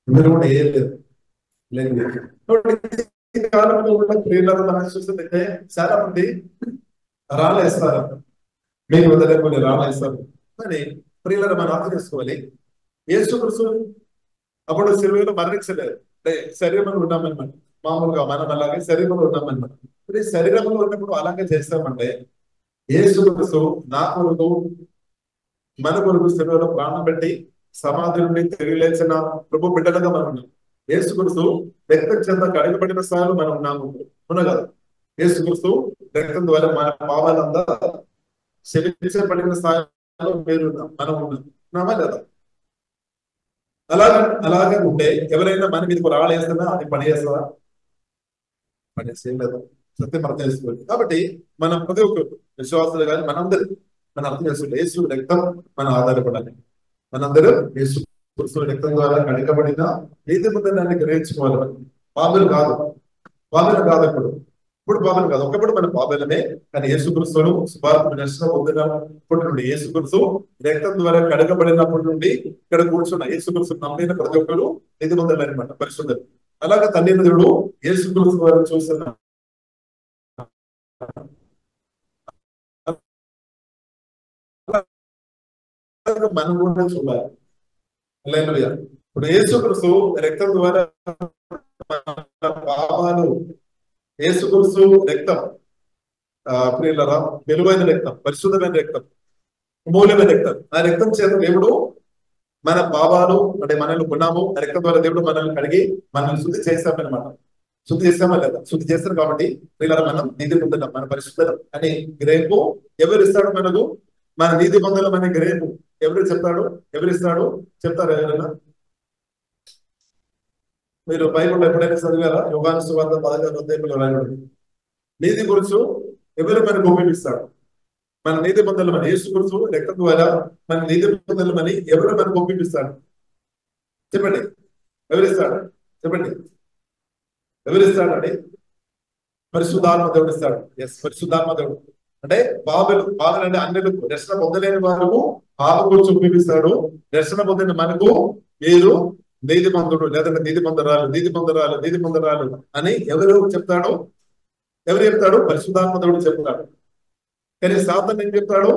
ఇందులో కూడా ఏం లేదు లేదు కాబట్టి ఈ కాలంలో ఉన్న క్రియలను మనం చూస్తుంటే చాలా మంది రాళ్ళేస్తారు, మీకు వదిలే కొన్ని రాళ్ళేస్తారు. కానీ ప్రియులను మనం అర్థం చేసుకోవాలి, యేసుక్రీస్తు అప్పుడు శరీరంలో మరణించలేదు, అంటే శరీరంలో ఉన్నామన్నమాట. మామూలుగా మనం అలాగే శరీరంలో ఉన్నామన్నమాట. ఇప్పుడు ఈ శరీరంలో ఉన్నప్పుడు అలాగే చేస్తామంటే యేసుక్రీస్తు నా కొరకు మన కొరకు శరీరంలో ప్రాణం పెట్టి సమాధి నుండి తిరిగి లేచిన ప్రభు బిడ్డలుగా మనం ఉన్నాం. యేసుక్రీస్తు రక్తం చేత కడగబడిన సార్లు మనం ఉన్నాము ఉన్నా కదా. యేసుక్రీస్తు రక్తం ద్వారా మన పాపాలంతా క్షమించబడిన స్థాయిలో మీరు మనం ఉన్నామా లేదా? అలాగే అలాగే ఉంటే ఎవరైనా మన మీద రాళ్ళు వేస్తున్నా అది పని చేస్తుందా? పని చేయలేదు. సత్యం అర్థం చేసుకోవాలి. కాబట్టి మనం ప్రతి ఒక్క విశ్వాసాలు కానీ మనందరూ మనం అర్థం చేసుకోవాలి, యేసు రక్తం మనం ఆధారపడాలి. మనందరూ యేసు క్రీస్తు రక్తం ద్వారా కడగబడిన నీతి పొందడానికి గ్రహించుకోవాలి. పాపలు కాదు, పాపలు కాదు ఇప్పుడు ఇప్పుడు పాపలు కాదు, ఒకప్పుడు మన పాపలమే. కానీ యేసుక్రీస్తును సువార్త దర్శనం పొందినప్పటి నుండి, యేసుక్రీస్తు రక్తం ద్వారా కడగబడినప్పటి నుండి ఇక్కడ కూర్చున్న యేసుక్రీస్తు నమ్మిన ప్రతి ఒక్కరు నీతి పొందాలన్నమాట, పరిశుద్ధులు. అలాగే తండ్రి దేవుడు యేసుక్రీస్తు వారు చూస్తున్న మనం కూడా చూడాలి. హల్లెలూయా. ఇప్పుడు యేసుక్రీస్తు రక్తం ద్వారా పాపాలు, యేసుక్రీస్తు రక్తం ప్రియులరా విలువైన రక్తం, పరిశుద్ధమైన రక్తం, మూల్యమైన రక్తం. ఆ రక్తం చేత దేవుడు మన పాపాలు అంటే మనల్ని కొన్నాము, ఆ రక్తం ద్వారా దేవుడు మనల్ని కడిగి మనల్ని శుద్ధి చేస్తామన్నమాట. శుద్ధి చేస్తామా లేదా? శుద్ధి చేస్తారు. కాబట్టి ప్రియులరా మనం నీతి పొందుతాం, మన పరిశుద్ధత అని గ్రహింపు ఎవరు ఇస్తాడు మనకు? మన నీతి పొందడం అనే గ్రహింపు ఎవరు చెప్తాడు? ఎవరిస్తాడు చెప్తారు ఎవరైనా? మీరు బైబిల్ ఎప్పుడైనా చదివారా? యోహాను సువార్త పదహారు అధ్యాయంలో రాయబడింది నీతి గురించి ఎవరు మనకు ఒప్పిస్తాడు? మన నీతి పొందలమని యేసు గురించి రక్తం ద్వారా మన నీతి పొందలమని ఎవరు మనకు ఒప్పిస్తాడు? చెప్పండి, ఎవరిస్తాడు? చెప్పండి, ఎవరిస్తాడండి? పరిశుద్ధాత్మ దేవుడు ఇస్తాడు. ఎస్, పరిశుద్ధాత్మ దేవుడు. అంటే బాబులు బాబులు అంటే అన్యులకు రక్షణ పొందలేని వారు పాప గురించి ఒప్పిస్తాడు. రక్షణ పొందిన మనకు మీరు నీతి మందుడు లేదంటే నీతి మందరాలు నీతి మందరాలు నీతి మందరాలు అని ఎవరు చెప్తాడు? ఎవరు చెప్తాడు? పరిశుద్ధాత్మ దేవుడు చెప్తాడు. కానీ సాతాను ఏం చెప్తాడు?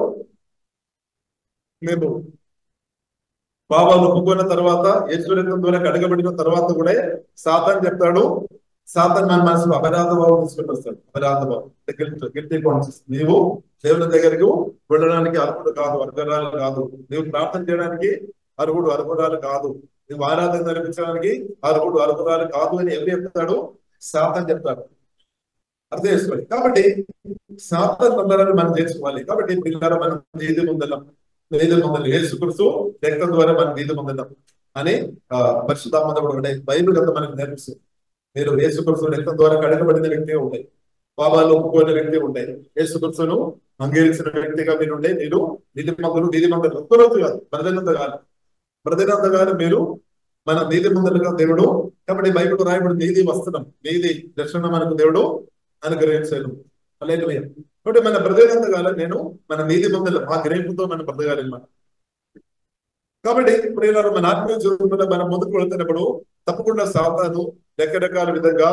మేము పాపాలు ఒప్పుకున్న తర్వాత యేసు రక్తం ద్వారా కడగబడిన తర్వాత కూడా సాతాను చెప్తాడు, సాతాను మన మనసులో అపరాధ భావం తీసుకుని వస్తాడు. అపరాధ భావం, గిల్టీ కాన్షియస్. నీవు దేవుని దగ్గరకు వెళ్ళడానికి అర్హుడు కాదు, అర్హురాలు కాదు. నీవు ప్రార్థన చేయడానికి అర్హుడు, అర్హురాలు కాదు. నువ్వు ఆరాధన జరిపించడానికి అర్హుడు, అర్హురాలు కాదు అని ఎవరు చెప్తాడు? సాతాను చెప్తాడు. అర్థం చేసుకోవాలి. కాబట్టి సాతాను నంబరాన్ని మనం చేసుకోవాలి. కాబట్టి పిల్లల మనం నీతి పొందలం, నీతి పొందాలి. యేసుక్రీస్తు రక్తం ద్వారా మనం నీతి పొందలం అని ఆ పరిశుద్ధాత్మ దేవుడు అంటే బైబిల్ అంతా మనకు నేర్పిస్తుంది. మీరు యేసుక్రీస్తు రక్తం ద్వారా కడగబడిన వ్యక్తిగా ఉంటాయి, పాపాలు ఒప్పుకోని వ్యక్తి ఉంటాయి, యేసుక్రీస్తును అంగీకరించిన వ్యక్తిగా మీరు ఉండే మీరు నీతి మందులు నీతి మందులు ఒక్కరోజు కాదు, ప్రజలంత కాదు ప్రజలంత కాదు మీరు మన నీతి మందులుగా దేవుడు. కాబట్టి బైబిల్ రాయబడి నీతి వస్తున్నాం, నీతి దర్శనం మనకు దేవుడు అనుగ్రహించాడు. హల్లెలూయా. కాబట్టి మన బ్రతకంత కాలం నేను మన నీతి మందులు ఆ గ్రహింపుతో మనం బ్రతకాలన్నమాట. కాబట్టి ఇప్పుడు ఇలా మన ఆత్మీయ జీవితంలో మనం ముందుకు వెళ్తున్నప్పుడు తప్పకుండా సాతాను రకరకాల విధంగా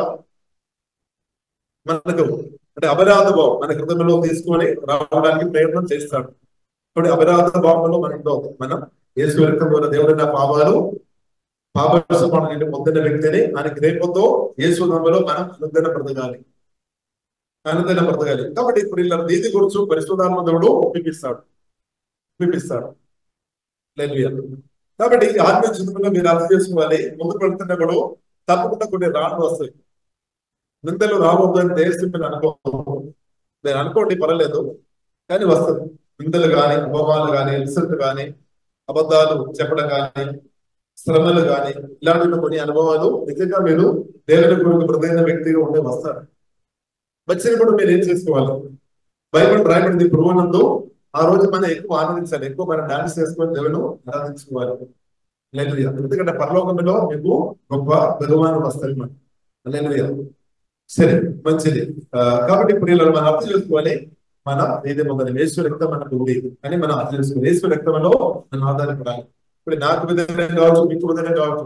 మనకు అంటే అపరాధ భావం మన హృదయంలో తీసుకొని రావడానికి ప్రయత్నం చేస్తాడు. ఇప్పుడు అపరాధ భావంలో మనలో మనం యేసు రక్తం ద్వారా దేవుడు నా పాపాలు పాప పొందిన వ్యక్తిని ఆయన గ్రహింపుతో యేసు నామములో మనం అనుదిన బ్రతకాలి, అనుదిన బ్రతకాలి. కాబట్టి ఇప్పుడు ఇలా నీతి గురించి పరిశుద్ధాత్మ దేవుడు ఒప్పిస్తాడు ఒప్పిస్తాడు లేదు. కాబట్టి ఆత్మీయ జీవితంలో మీరు అర్థం చేసుకోవాలి, ముందుకు వెళ్తున్నప్పుడు తప్పకుండా కొన్ని రాళ్ళు వస్తాయి. నిందలు రావద్దు అని దేశం మీరు అనుకో నేను అనుకోండి పర్వాలేదు, కానీ వస్తుంది. నిందలు కానీ ఉపమానాలు కానీ ఇన్సల్ట్ కానీ అబద్ధాలు చెప్పడం కానీ శ్రమలు కానీ ఇలాంటి కొన్ని అనుభవాలు నిజంగా మీరు దేవుని గురించి ప్రదైన వ్యక్తిగా ఉండే వస్తారు. వచ్చినప్పుడు మీరు ఏం చేసుకోవాలి? బైబిల్ రాయబడింది పురువనందు ఆ రోజు మనం ఎక్కువ ఆనందించాలి, ఎక్కువ మనం డాన్స్ చేసుకొని దేవుని ఆరాధించుకోవాలి. లేదు, ఎందుకంటే పరలోకంలో మీకు గొప్ప బహుమానం వస్తాయి మనం. లేదు, సరే మంచిది. కాబట్టి ఇప్పుడు మనం అర్థం చేసుకోవాలి, మన ఏదే మొదలు యేసు రక్తం మనకు ఉంది అని మనం అర్థం చేసుకోవాలి. యేసు రక్తంలో మనం ఆధారపడాలి. ఇప్పుడు నాకు విధంగా కావచ్చు, మీకు విధంగా కావచ్చు,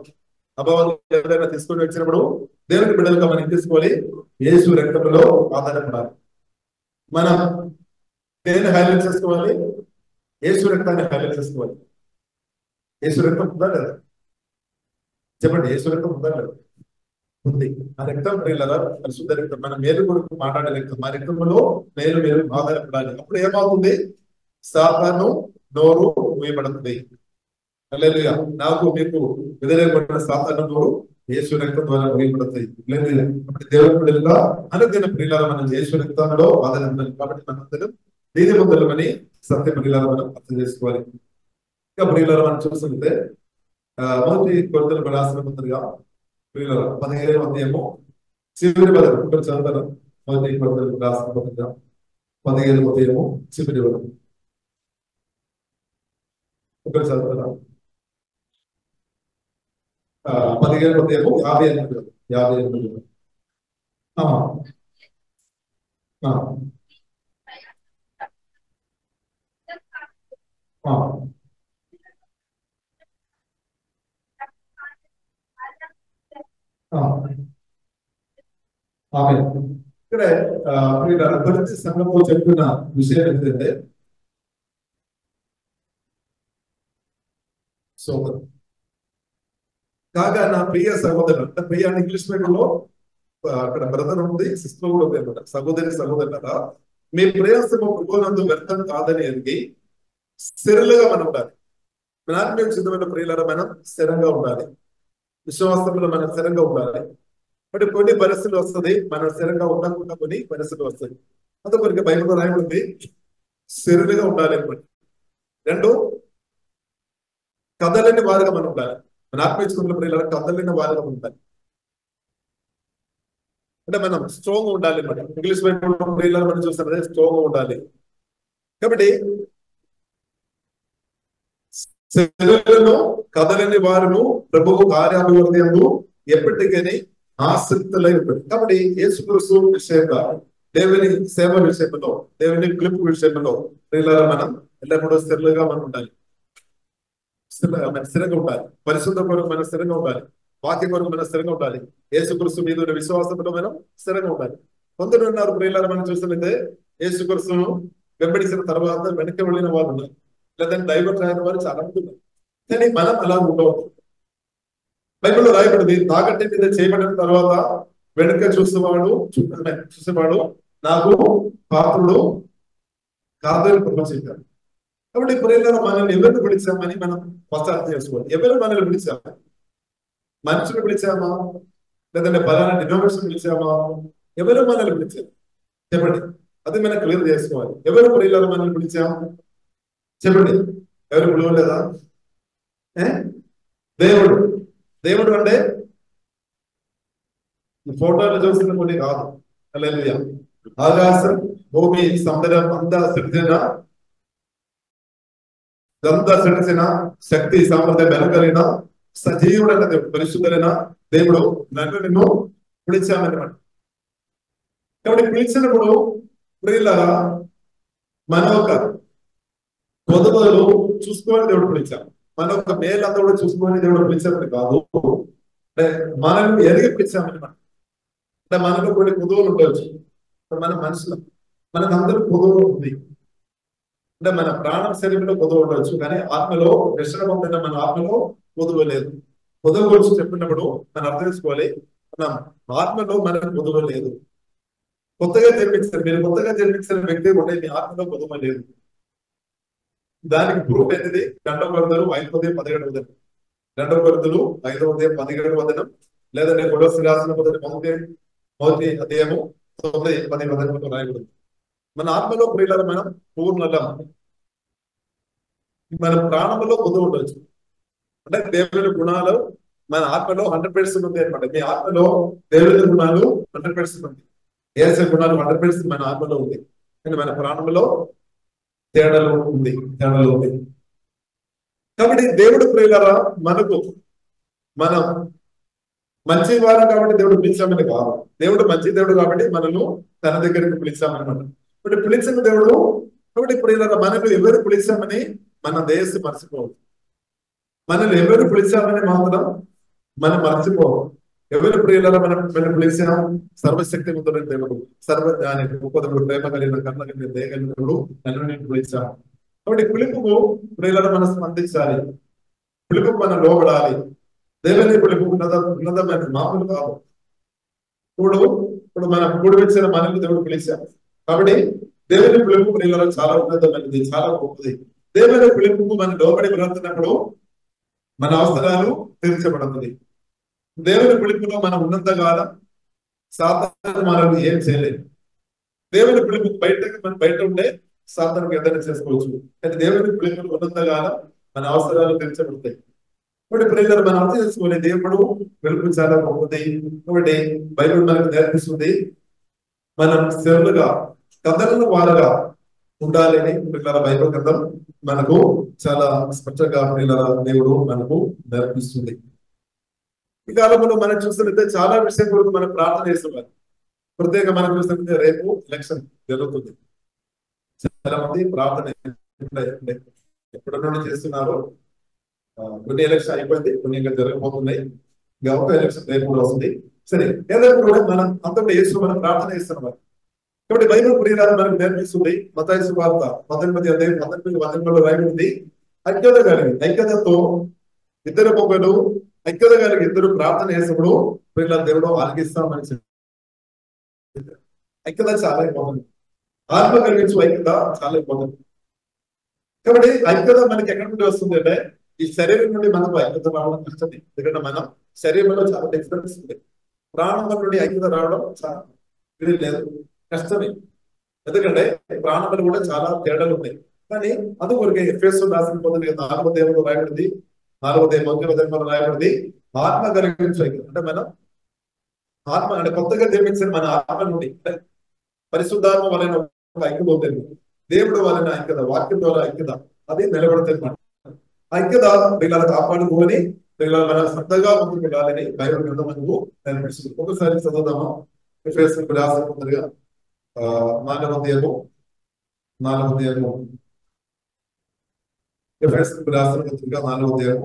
అభావాలు ఎవరైనా తీసుకొని వచ్చినప్పుడు దేవుని బిడ్డలుగా మనం తీసుకోవాలి, యేసు రక్తంలో ఆధారపడాలి. మనం దేన్ని హైలైట్ చేసుకోవాలి? యేసు రక్తాన్ని హైలైట్ చేసుకోవాలి. యేసు రక్తం ఉందా లేదా? చెప్పండి, యేసు రక్తం ఉందా లేదా? ఉంది. ఆ రక్తం ప్రియులారా పరిశుద్ధ రక్తం, మన మేలు కొరకు మాట్లాడే రక్తం. మా రక్తంలో మేలు మేలు ఆధారపడాలి. అప్పుడు ఏమవుతుంది? సాతాను నోరు మూయబడుతుంది. హల్లెలూయా. నాకు మీకు వ్యతిరేకమైన సాతాను నోరు యేసు రక్తం ద్వారా మూయబడుతుంది. హల్లెలూయా. కాబట్టి దేవుని బిడ్డలుగా అనుదిన ప్రియులారా మనం యేసు రక్తంలో ఆధారపడాలి. కాబట్టి మనందరం దీని ముందరమని సత్య ప్రియులారా మనం అర్థం చేసుకోవాలి. ఇంకా ప్రియులారా మనం చూస్తుంటే ఆ మొదటి కొరింథీయులకు రాసిన పత్రిక ప్రియులారా పదిహేను అధ్యాయము చివరి వరకు ఇక్కడ చదువుతారు. మొదటి కొరింథీయులకు రాసిన పత్రిక పదిహేను అధ్యాయము చివరి వరకు ఇక్కడ చదువుతారా? పదిహేను అధ్యాయము యాభై ఎనిమిది యాభై ఎనిమిది ఆమె ఇక్కడ కొరింథీ సంఘంలో చెప్తున్న విషయం ఏంటంటే సోదరు కాగా నా ప్రియ సహోదరు, అంటే ప్రియ అని ఇంగ్లీష్ మీడియం లో అక్కడ బ్రదర్ ఉంది, సిస్టర్ కూడా ఉంది అనమాట. సహోదరి సహోదరులారా, మీ ప్రయాసము ప్రభువునందు వ్యర్థం కాదని ఎరిగి స్థిరలుగా మనం ఉండాలి. ఆత్మీయ సిద్ధమైన ప్రియులారా మనం స్థిరంగా ఉండాలి. విశ్వాసంలో మనం స్థిరంగా ఉండాలి. బట్ కొన్ని పరిస్థితులు వస్తుంది, మనం స్థిరంగా ఉండకుండా కొన్ని పరిస్థితులు వస్తాయి. అందుకొరికి బైబిల్లో రాయబడింది స్థిరంగా ఉండాలి అనమాట. రెండు, కదలని వారుగా మనం ఉండాలి. మన ఆత్మీయ ప్రియులారా కదలని వారుగా ఉండాలి. అంటే మనం స్ట్రాంగ్ ఉండాలి అనమాట. ఇంగ్లీష్ బైబిల్ ప్రియులారా మనం చూస్తాం స్ట్రాంగ్ ఉండాలి. కాబట్టి శరీరము కదలని వారును ప్రభువు కార్యాభివృద్ధి ఎప్పటికీ ఆసక్తులై ఉంటుంది. కాబట్టి యేసుక్రీస్తు విషయంగా దేవుని సేవ విషయంలో దేవుని పిలుపు విషయంలో ప్రియులారా మనం ఎల్లప్పుడూ స్థిరంగా మనం ఉండాలి. స్థిరంగా ఉండాలి. పరిశుద్ధ కొరకు మనం స్థిరంగా ఉండాలి. వాక్యం కొరకు మనం స్థిరంగా ఉండాలి. యేసుక్రీస్తు మీద ఉన్న విశ్వాసంలో మనం స్థిరంగా ఉండాలి. కొందరు ఉన్నారు ప్రియులారా మనం చూస్తుంటే యేసుక్రీస్తును వెంబడించిన తర్వాత వెనక వెళ్ళిన వారు ఉన్నారు, లేదంటే డైవర్ట్ అయిన వారు చాలా మంది ఉన్నారు. కానీ మనం అలా ఉండవద్దు. బైబిల్లో రాయబడింది తాకట్టి మీద చేయబడిన తర్వాత వెనుక చూసేవాడు చూసేవాడు నాకు పాత్రుడు కాదని చెప్పారు. కాబట్టి ప్రియులారా మనల్ని ఎవరిని పిలిచామని మనం ఫస్ట్ అర్థం చేసుకోవాలి. ఎవరు మనల్ని పిలిచామా? మనుషులు పిలిచామా, లేదంటే బలానా డినోమినేషన్ పిలిచామా? ఎవరు మనల్ని పిలిచారు చెప్పండి, అది మనం క్లియర్ చేసుకోవాలి. ఎవరు ప్రియులారా మనల్ని పిలిచామా చెప్పండి. ఎవరు పిలవలేదా? దేవుడు. దేవుడు అంటే ఈ ఫోటోలు చూసిన కొన్ని కాదు. హల్లెలూయా. ఆకాశం భూమి సముద్రం అంతా సృజన ఇదంతా సృష్టించిన శక్తి సామర్థ్యం వెనకలిన సజీవుడైన దేవుడు, పరిశుద్ధులైన దేవుడు నన్ను నిన్ను పిలిచామన్నమాట. కాబట్టి పిలిచినప్పుడు ప్రియులారా మన ఒక కొదువలు చూసుకొని దేవుడు పిలిచాం. మన ఒక మేలంతా కూడా చూసుకొని దేవుడు పిలిచామని కాదు, అంటే మనల్ని ఎరిగి పిలిచామన్నమాట. అంటే మనలో కొన్ని కొదువులు ఉండవచ్చు. మన మనుషులు మనకు అందరూ కొదువు ఉంది. అంటే మన ప్రాణం శరీరంలో కొదువు ఉండవచ్చు, కానీ ఆత్మలో రక్షణ పొందిన మన ఆత్మలో కొదువు లేదు. కొదువు గురించి చెప్పినప్పుడు మనం అర్థం చేసుకోవాలి, మన ఆత్మలో మనకు కొదువు లేదు. కొత్తగా జన్మించారు మీరు, కొత్తగా జన్మించిన వ్యక్తి కూడా మీ ఆత్మలో కొదువు లేదు. దానికి ప్రూఫ్ ఏంటిది? రెండవ కొరింథీయులు ఐదవ అధ్యాయం పదిహేడు వదనం, రెండవ కొరింథీయులు ఐదవ అధ్యాయం పదిహేడు వదనం, లేదంటే కొలస్సీ రాసిన మొదటి మొదటి మొదటి అధ్యాయము తొమ్మిది పది వదనంలో రాయబడింది. మన ఆత్మలో ప్రియులారా మనం పూర్ణలం. మన ప్రాణంలో కొదువు ఉండవచ్చు. అంటే దేవుని గుణాలు మన ఆత్మలో హండ్రెడ్ పర్సెంట్ ఉంది అనమాట. మీ ఆత్మలో దేవుని గుణాలు హండ్రెడ్ పర్సెంట్ ఉంది. ఏసే గుణాలు హండ్రెడ్ పర్సెంట్ మన ఆత్మలో ఉంది, కానీ మన ప్రాణంలో తేడాలు ఉంది తేడాలు ఉంది కాబట్టి దేవుడు ప్రియులారా మనకు మనం మంచి వారం కాబట్టి దేవుడు పిలిచామని కాదు. దేవుడు మంచి దేవుడు కాబట్టి మనల్ని తన దగ్గరికి పిలిచామన్నమాట. ఇప్పుడు పిలిచిన దేవుడు కాబట్టి ప్రియులారా మనకు ఎవరు పిలిచామని మన దేశం మర్చిపోవద్దు. మనల్ని ఎవరు పిలిచామని మాత్రం మనం మర్చిపోం. ఎవరి ప్రియులలో మనం మనం పిలిచాం? సర్వశక్తి ఉందని దేవుడు, సర్వజ్ఞాని, గొప్పదముడు, ప్రేమ కలిగిన, కర్ణ కలిగిన, దయ కలిగిన దేవుడు నన్ను నేను పిలిచాం. కాబట్టి పిలుపుకు ప్రియులను మనం స్పందించాలి, పిలుపుకు మనం లోబడాలి. దేవుని పిలుపు ఉన్నత ఉన్నతమైన మామూలు కాదు. ఇప్పుడు ఇప్పుడు మనం కూడి వచ్చిన మనల్ని దేవుడు పిలిచాం కాబట్టి దేవుని పిలుపు ప్రియులలో చాలా ఉన్నతమైనది, చాలా గొప్పది. దేవుని పిలుపుకు మనం లోబడి వెళ్తున్నప్పుడు మన అవసరాలు తీర్చబడుతుంది. దేవుని పిలుపులో మనం ఉన్నంతకాలం సాతాను మనల్ని ఏం చేయలేదు. దేవుని పిలుపు బయటకు మనం బయట ఉండే సాతానుకు ఏదైనా చేసుకోవచ్చు, కానీ దేవుని పిలుపులో ఉన్నంతకాలం మన అవసరాలు తీర్చబడతాయి. కాబట్టి ప్రియులను మనం అర్థం చేసుకోవాలి, దేవుడు పిలుపు చాలా గొప్పది. కాబట్టి బైబిల్ మనకు నేర్పిస్తుంది మనం శరులుగా కథలను వారుగా ఉండాలి అని పిల్లల బైబిల్ గ్రంథం మనకు చాలా స్పష్టంగా పిల్లల దేవుడు మనకు నేర్పిస్తుంది. ఈ కాలంలో మనం చూస్తున్నట్టే చాలా విషయం కొరకు మనం ప్రార్థన చేస్తున్నాం. ప్రత్యేక మనం చూస్తుంటే రేపు ఎలక్షన్ జరుగుతుంది. చాలా మంది ప్రార్థన ఎప్పటి నుండి చేస్తున్నారు. కొన్ని ఎలక్షన్ అయిపోయింది, కొన్ని ఇంకా జరగబోతున్నాయి. ఇంకా ఒక ఎలక్షన్ రేపు కూడా వస్తుంది. సరే, ఏదైనా కూడా మనం అంతటి యేసు మనం ప్రార్థన చేస్తున్నాం. కాబట్టి బైబిల్ ప్రియురాలు మనకు నేర్పిస్తుంది. మత్తయి సువార్త పద్దెనిమిది అధ్యాయం పద్దెనిమిది పద్దెనిమిదిలో రాయబడింది, ఐక్యత కలిగి ఐక్యతతో ఇద్దరు మొక్కలు ఐక్యత కలిగి ఇద్దరు ప్రార్థన చేసినప్పుడు ప్రియుల దేవుడు ఆలకిస్తామని చెప్పి ఐక్యత చాలా ఇంపార్టెంట్. ఆత్మ కలిగించు ఐక్యత చాలా ఇంపార్టెంట్. కాబట్టి ఐక్యత మనకి ఎక్కడి నుండి వస్తుంది అంటే ఈ శరీరం నుండి మనకు ఐక్యత రావడం కష్టమే. ఎందుకంటే మనం శరీరంలో చాలా డిఫరెన్స్ ఉంది. ప్రాణం నుండి ఐక్యత రావడం చాలా లేదు, కష్టమే. ఎందుకంటే ప్రాణములు కూడా చాలా తేడాలు ఉన్నాయి. కానీ అందుకొరకే ఎఫెసు రాసిన పొందిన నాలుగో దేవంలో రాయబడింది, నాలుగో దేవంలో రాయబడింది ఆత్మ కలిగించు ఐక్యత. అంటే మనం ఆత్మ అంటే కొత్తగా జన్మించిన మన ఆత్మ నుండి అంటే పరిశుద్ధాత్మ వలన ఐక్యత అవుతుంది. దేవుడు వలన ఐక్యత, వాక్యం ద్వారా ఐక్యత అది నిలబడుతుంది. ఐక్యత పిల్లలు కాపాడుకోని పిల్లలు మన శ్రద్ధగా ముందుకు వెళ్ళాలని బైబిల్ గ్రంథం మనకు నేర్పిస్తుంది. ఒకసారి చదువుదామా ఎఫెసు రాసిన పొందిగా ఆ నాలుగవ అధ్యాయము నాలుగవ అధ్యాయము ఎఫెసు రాసిన పత్రిక నాలుగవ అధ్యాయము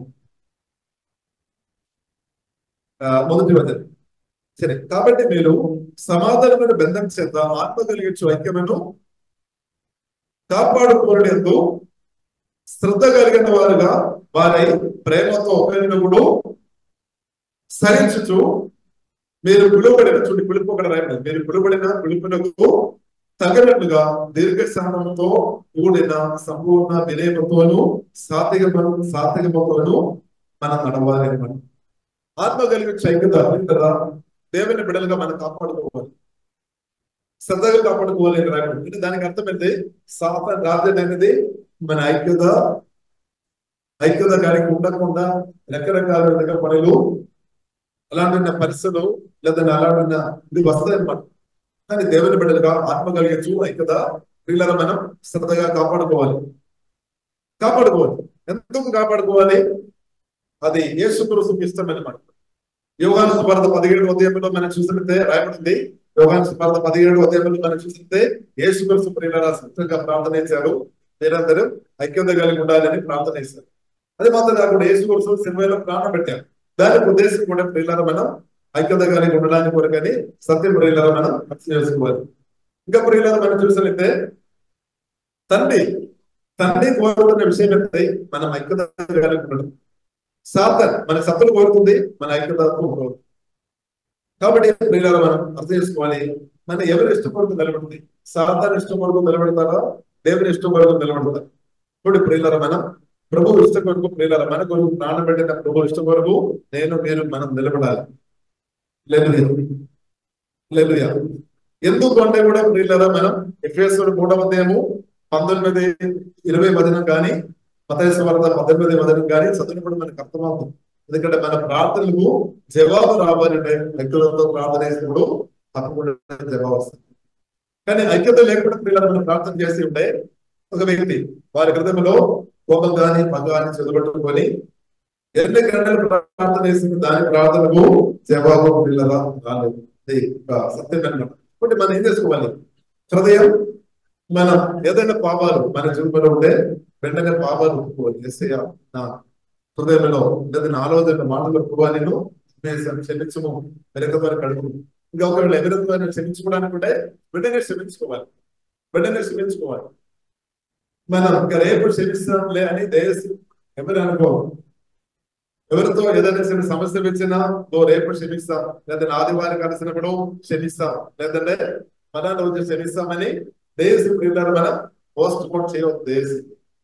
మొదటి వచనం. సరే, కాబట్టి మీరు సమాధానమైన బంధం చేత ఆత్మ కలిగించు ఐక్యమును కాపాడుకోవడంతో శ్రద్ధ కలిగిన వారుగా వారి ప్రేమతో ఒకరినొకడు సహించుచు మీరు పిలువబడిన చూడి పిలుపు ఒకటి రాయబడింది, మీరు పిలువబడిన పిలుపునకు తగినట్లుగా దీర్ఘశాంతంతో కూడిన సంపూర్ణ వినయముతోను సాత్వికము సాత్వికముతోను మనం నడవాలి. మనం ఆత్మ కలిగించే ఐక్యత కదా దేవుని బిడ్డలుగా మనం కాపాడుకోవాలి, శ్రద్ధగా కాపాడుకోవాలి అని రాయబడింది. దానికి అర్థమైంది సాతాను రాజ్యం అనేది మన ఐక్యత ఐక్యత కలిగి ఉండకుండా రకరకాల పనులు అలాంటి పరిస్థితులు లేదా అలాంటి ఇది వస్తాయి అన్నమాట. కానీ దేవుని బిడ్డలుగా ఆత్మ కలిగించు ఐక్యత పిల్లల మనం శ్రద్ధగా కాపాడుకోవాలి కాపాడుకోవాలి ఎందుకు కాపాడుకోవాలి? అది యేసుక్రీస్తుకు ఇష్టమైన మాట. యోహాను సువార్త పదిహేడు అధ్యాయంలో మనం చూసినట్టే రాయబడింది. యోహాను సువార్త పదిహేడు అధ్యాయంలో మనం చూసినట్టే యేసుక్రీస్తు ప్రియులారా శ్రద్ధగా ప్రార్థన చేశారు, మీరందరూ ఐక్యత కలిగి ఉండాలని ప్రార్థన చేశారు. అది మాత్రం కాకుండా యేసుక్రీస్తు సిలువలో ప్రాణం పెట్టారు. దానికి ఉద్దేశం కూడా ప్రియులారా మనం ఐక్యత కలిగి ఉండడానికి కొరకని సత్యం ప్రియులారా మనం అర్థం చేసుకోవాలి. ఇంకా ప్రియులారా మనం చూసినట్లయితే తండ్రి తండ్రి కోరుతున్న విషయం ఏంటంటే మనం ఐక్యత కలిగి ఉండడం. సాతాన్ మన సత్తులు కోరుతుంది, మన ఐక్యత కోరుతుంది. కాబట్టి ప్రియులారా మనం అర్థం చేసుకోవాలి, మన ఎవరు ఇష్టపడుతూ నిలబడుతుంది. సాతాన్ ఇష్టపడుతూ నిలబడతారా, దేవుని ఇష్టం కొరకు నిలబడతారు. ఇప్పుడు ప్రియులారా మనం ప్రభు ఇష్టం కొరకు ప్రియులారా మన కొరకు ప్రాణం పెట్టిన ప్రభు ఇష్టం కొరకు నేను మీరు మనం నిలబడాలి. హల్లెలూయా. ఎందుకు అంటే కూడా ప్రియులారా మనం ఎఫెసీయుల మూడవ అధ్యాయము పంతొమ్మిది ఇరవై వచనం కానీ మత్తయి సువార్త పద్దెనిమిది వచనం కానీ చదివినప్పుడు మనకు అర్థమవుతుంది. ఎందుకంటే మన ప్రార్థనలకు జవాబు రావాలంటే ఐక్యతతో ప్రార్థన చేసినప్పుడు తప్పకుండా జవాబు వస్తుంది. కానీ ఐక్యత లేకుండా పిల్లలు మనం ప్రార్థన చేసి ఉంటే ఒక వ్యక్తి వారి హృదయంలో కోపం కానీ పగ కానీ చదువుపెట్టుకొని ఎన్ని గంటలు ప్రార్థన చేసిన దాని ప్రార్థనకు జవాబు పిల్లల రాలేదు. సత్యం అన్నమాట. కాబట్టి మనం ఏం చేసుకోవాలి? హృదయం మనం ఏదైనా పాపాలు మన జీవితంలో ఉంటే వెంటనే పాపాలు ఒప్పుకోవాలి. ఎస్ఐ నా హృదయంలో లేదా నా ఆలోచన మాటలు ఒప్పుకోవాలి, నేను క్షమించము, వెనక వారికి అడుగు. ఇంకా ఒకవేళ ఎవరికి వారిని క్షమించుకోవడానికి ఉంటే వెంటనే క్షమించుకోవాలి, వెంటనే క్షమించుకోవాలి. మనం ఇంకా రేపు క్షమిస్తాంలే అని దయచేసి ఎవరు అనుకోవాలి. ఎవరితో ఏదైనా చిన్న సమస్య వచ్చినా ఓ రేపు క్షమిస్తాం, లేదంటే ఆదివారం కలిసినప్పుడు క్షమిస్తాం, లేదంటే మన రోజు క్షమిస్తామని దేశం పిల్లలు మనం పోస్ట్ పోన్ చేయవద్దు. దేశం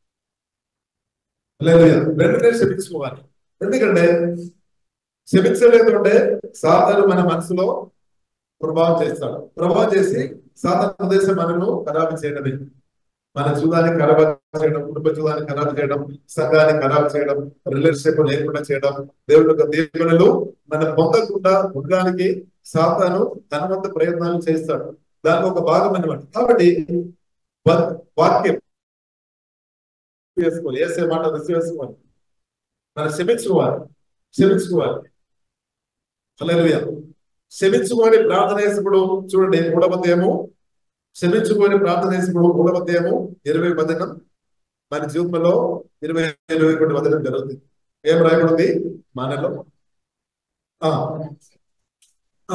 లేదు, వెంటనే క్షమించుకోవాలి. ఎందుకంటే క్షమించలేదు అంటే సాతాను మన మనసులో ప్రభావం చేస్తాడు. ప్రభావం చేసి సాతాను ఉద్దేశం మనను ఖరాబు చేయడమే, మన జీవితాన్ని ఖరాబ్ చేయడం, కుటుంబ జీవితాన్ని ఖరాబ్ చేయడం, సంఘాన్ని ఖరాబ్ చేయడం, రిలేషన్షిప్ లేకుండా చేయడం, దేవుడి యొక్క దీవెనలు మనం పొందకుండా ఉండడానికి సాతాను తన వంత ప్రయత్నాలు చేస్తాడు. దానికి ఒక భాగం అన్నమాట. కాబట్టి వాక్యం చేసుకోవాలి, ఏసే మాట రిసీవ్ చేసుకోవాలి, మనం క్షమించుకోవాలి, క్షమించుకోవాలి. హల్లెలూయా. క్షమించుకొని ప్రార్థన చేసినప్పుడు చూడండి, మూడవ అధ్యాయము క్షమించుకొని ప్రార్థన చేసినప్పుడు మూడవ అధ్యాయము ఇరవై వచనం మన జీవితంలో ఇరవై ఇరవై ఒకటి వచనం జరుగుతుంది. ఏం రాయబడింది మనలో? ఆ ఆ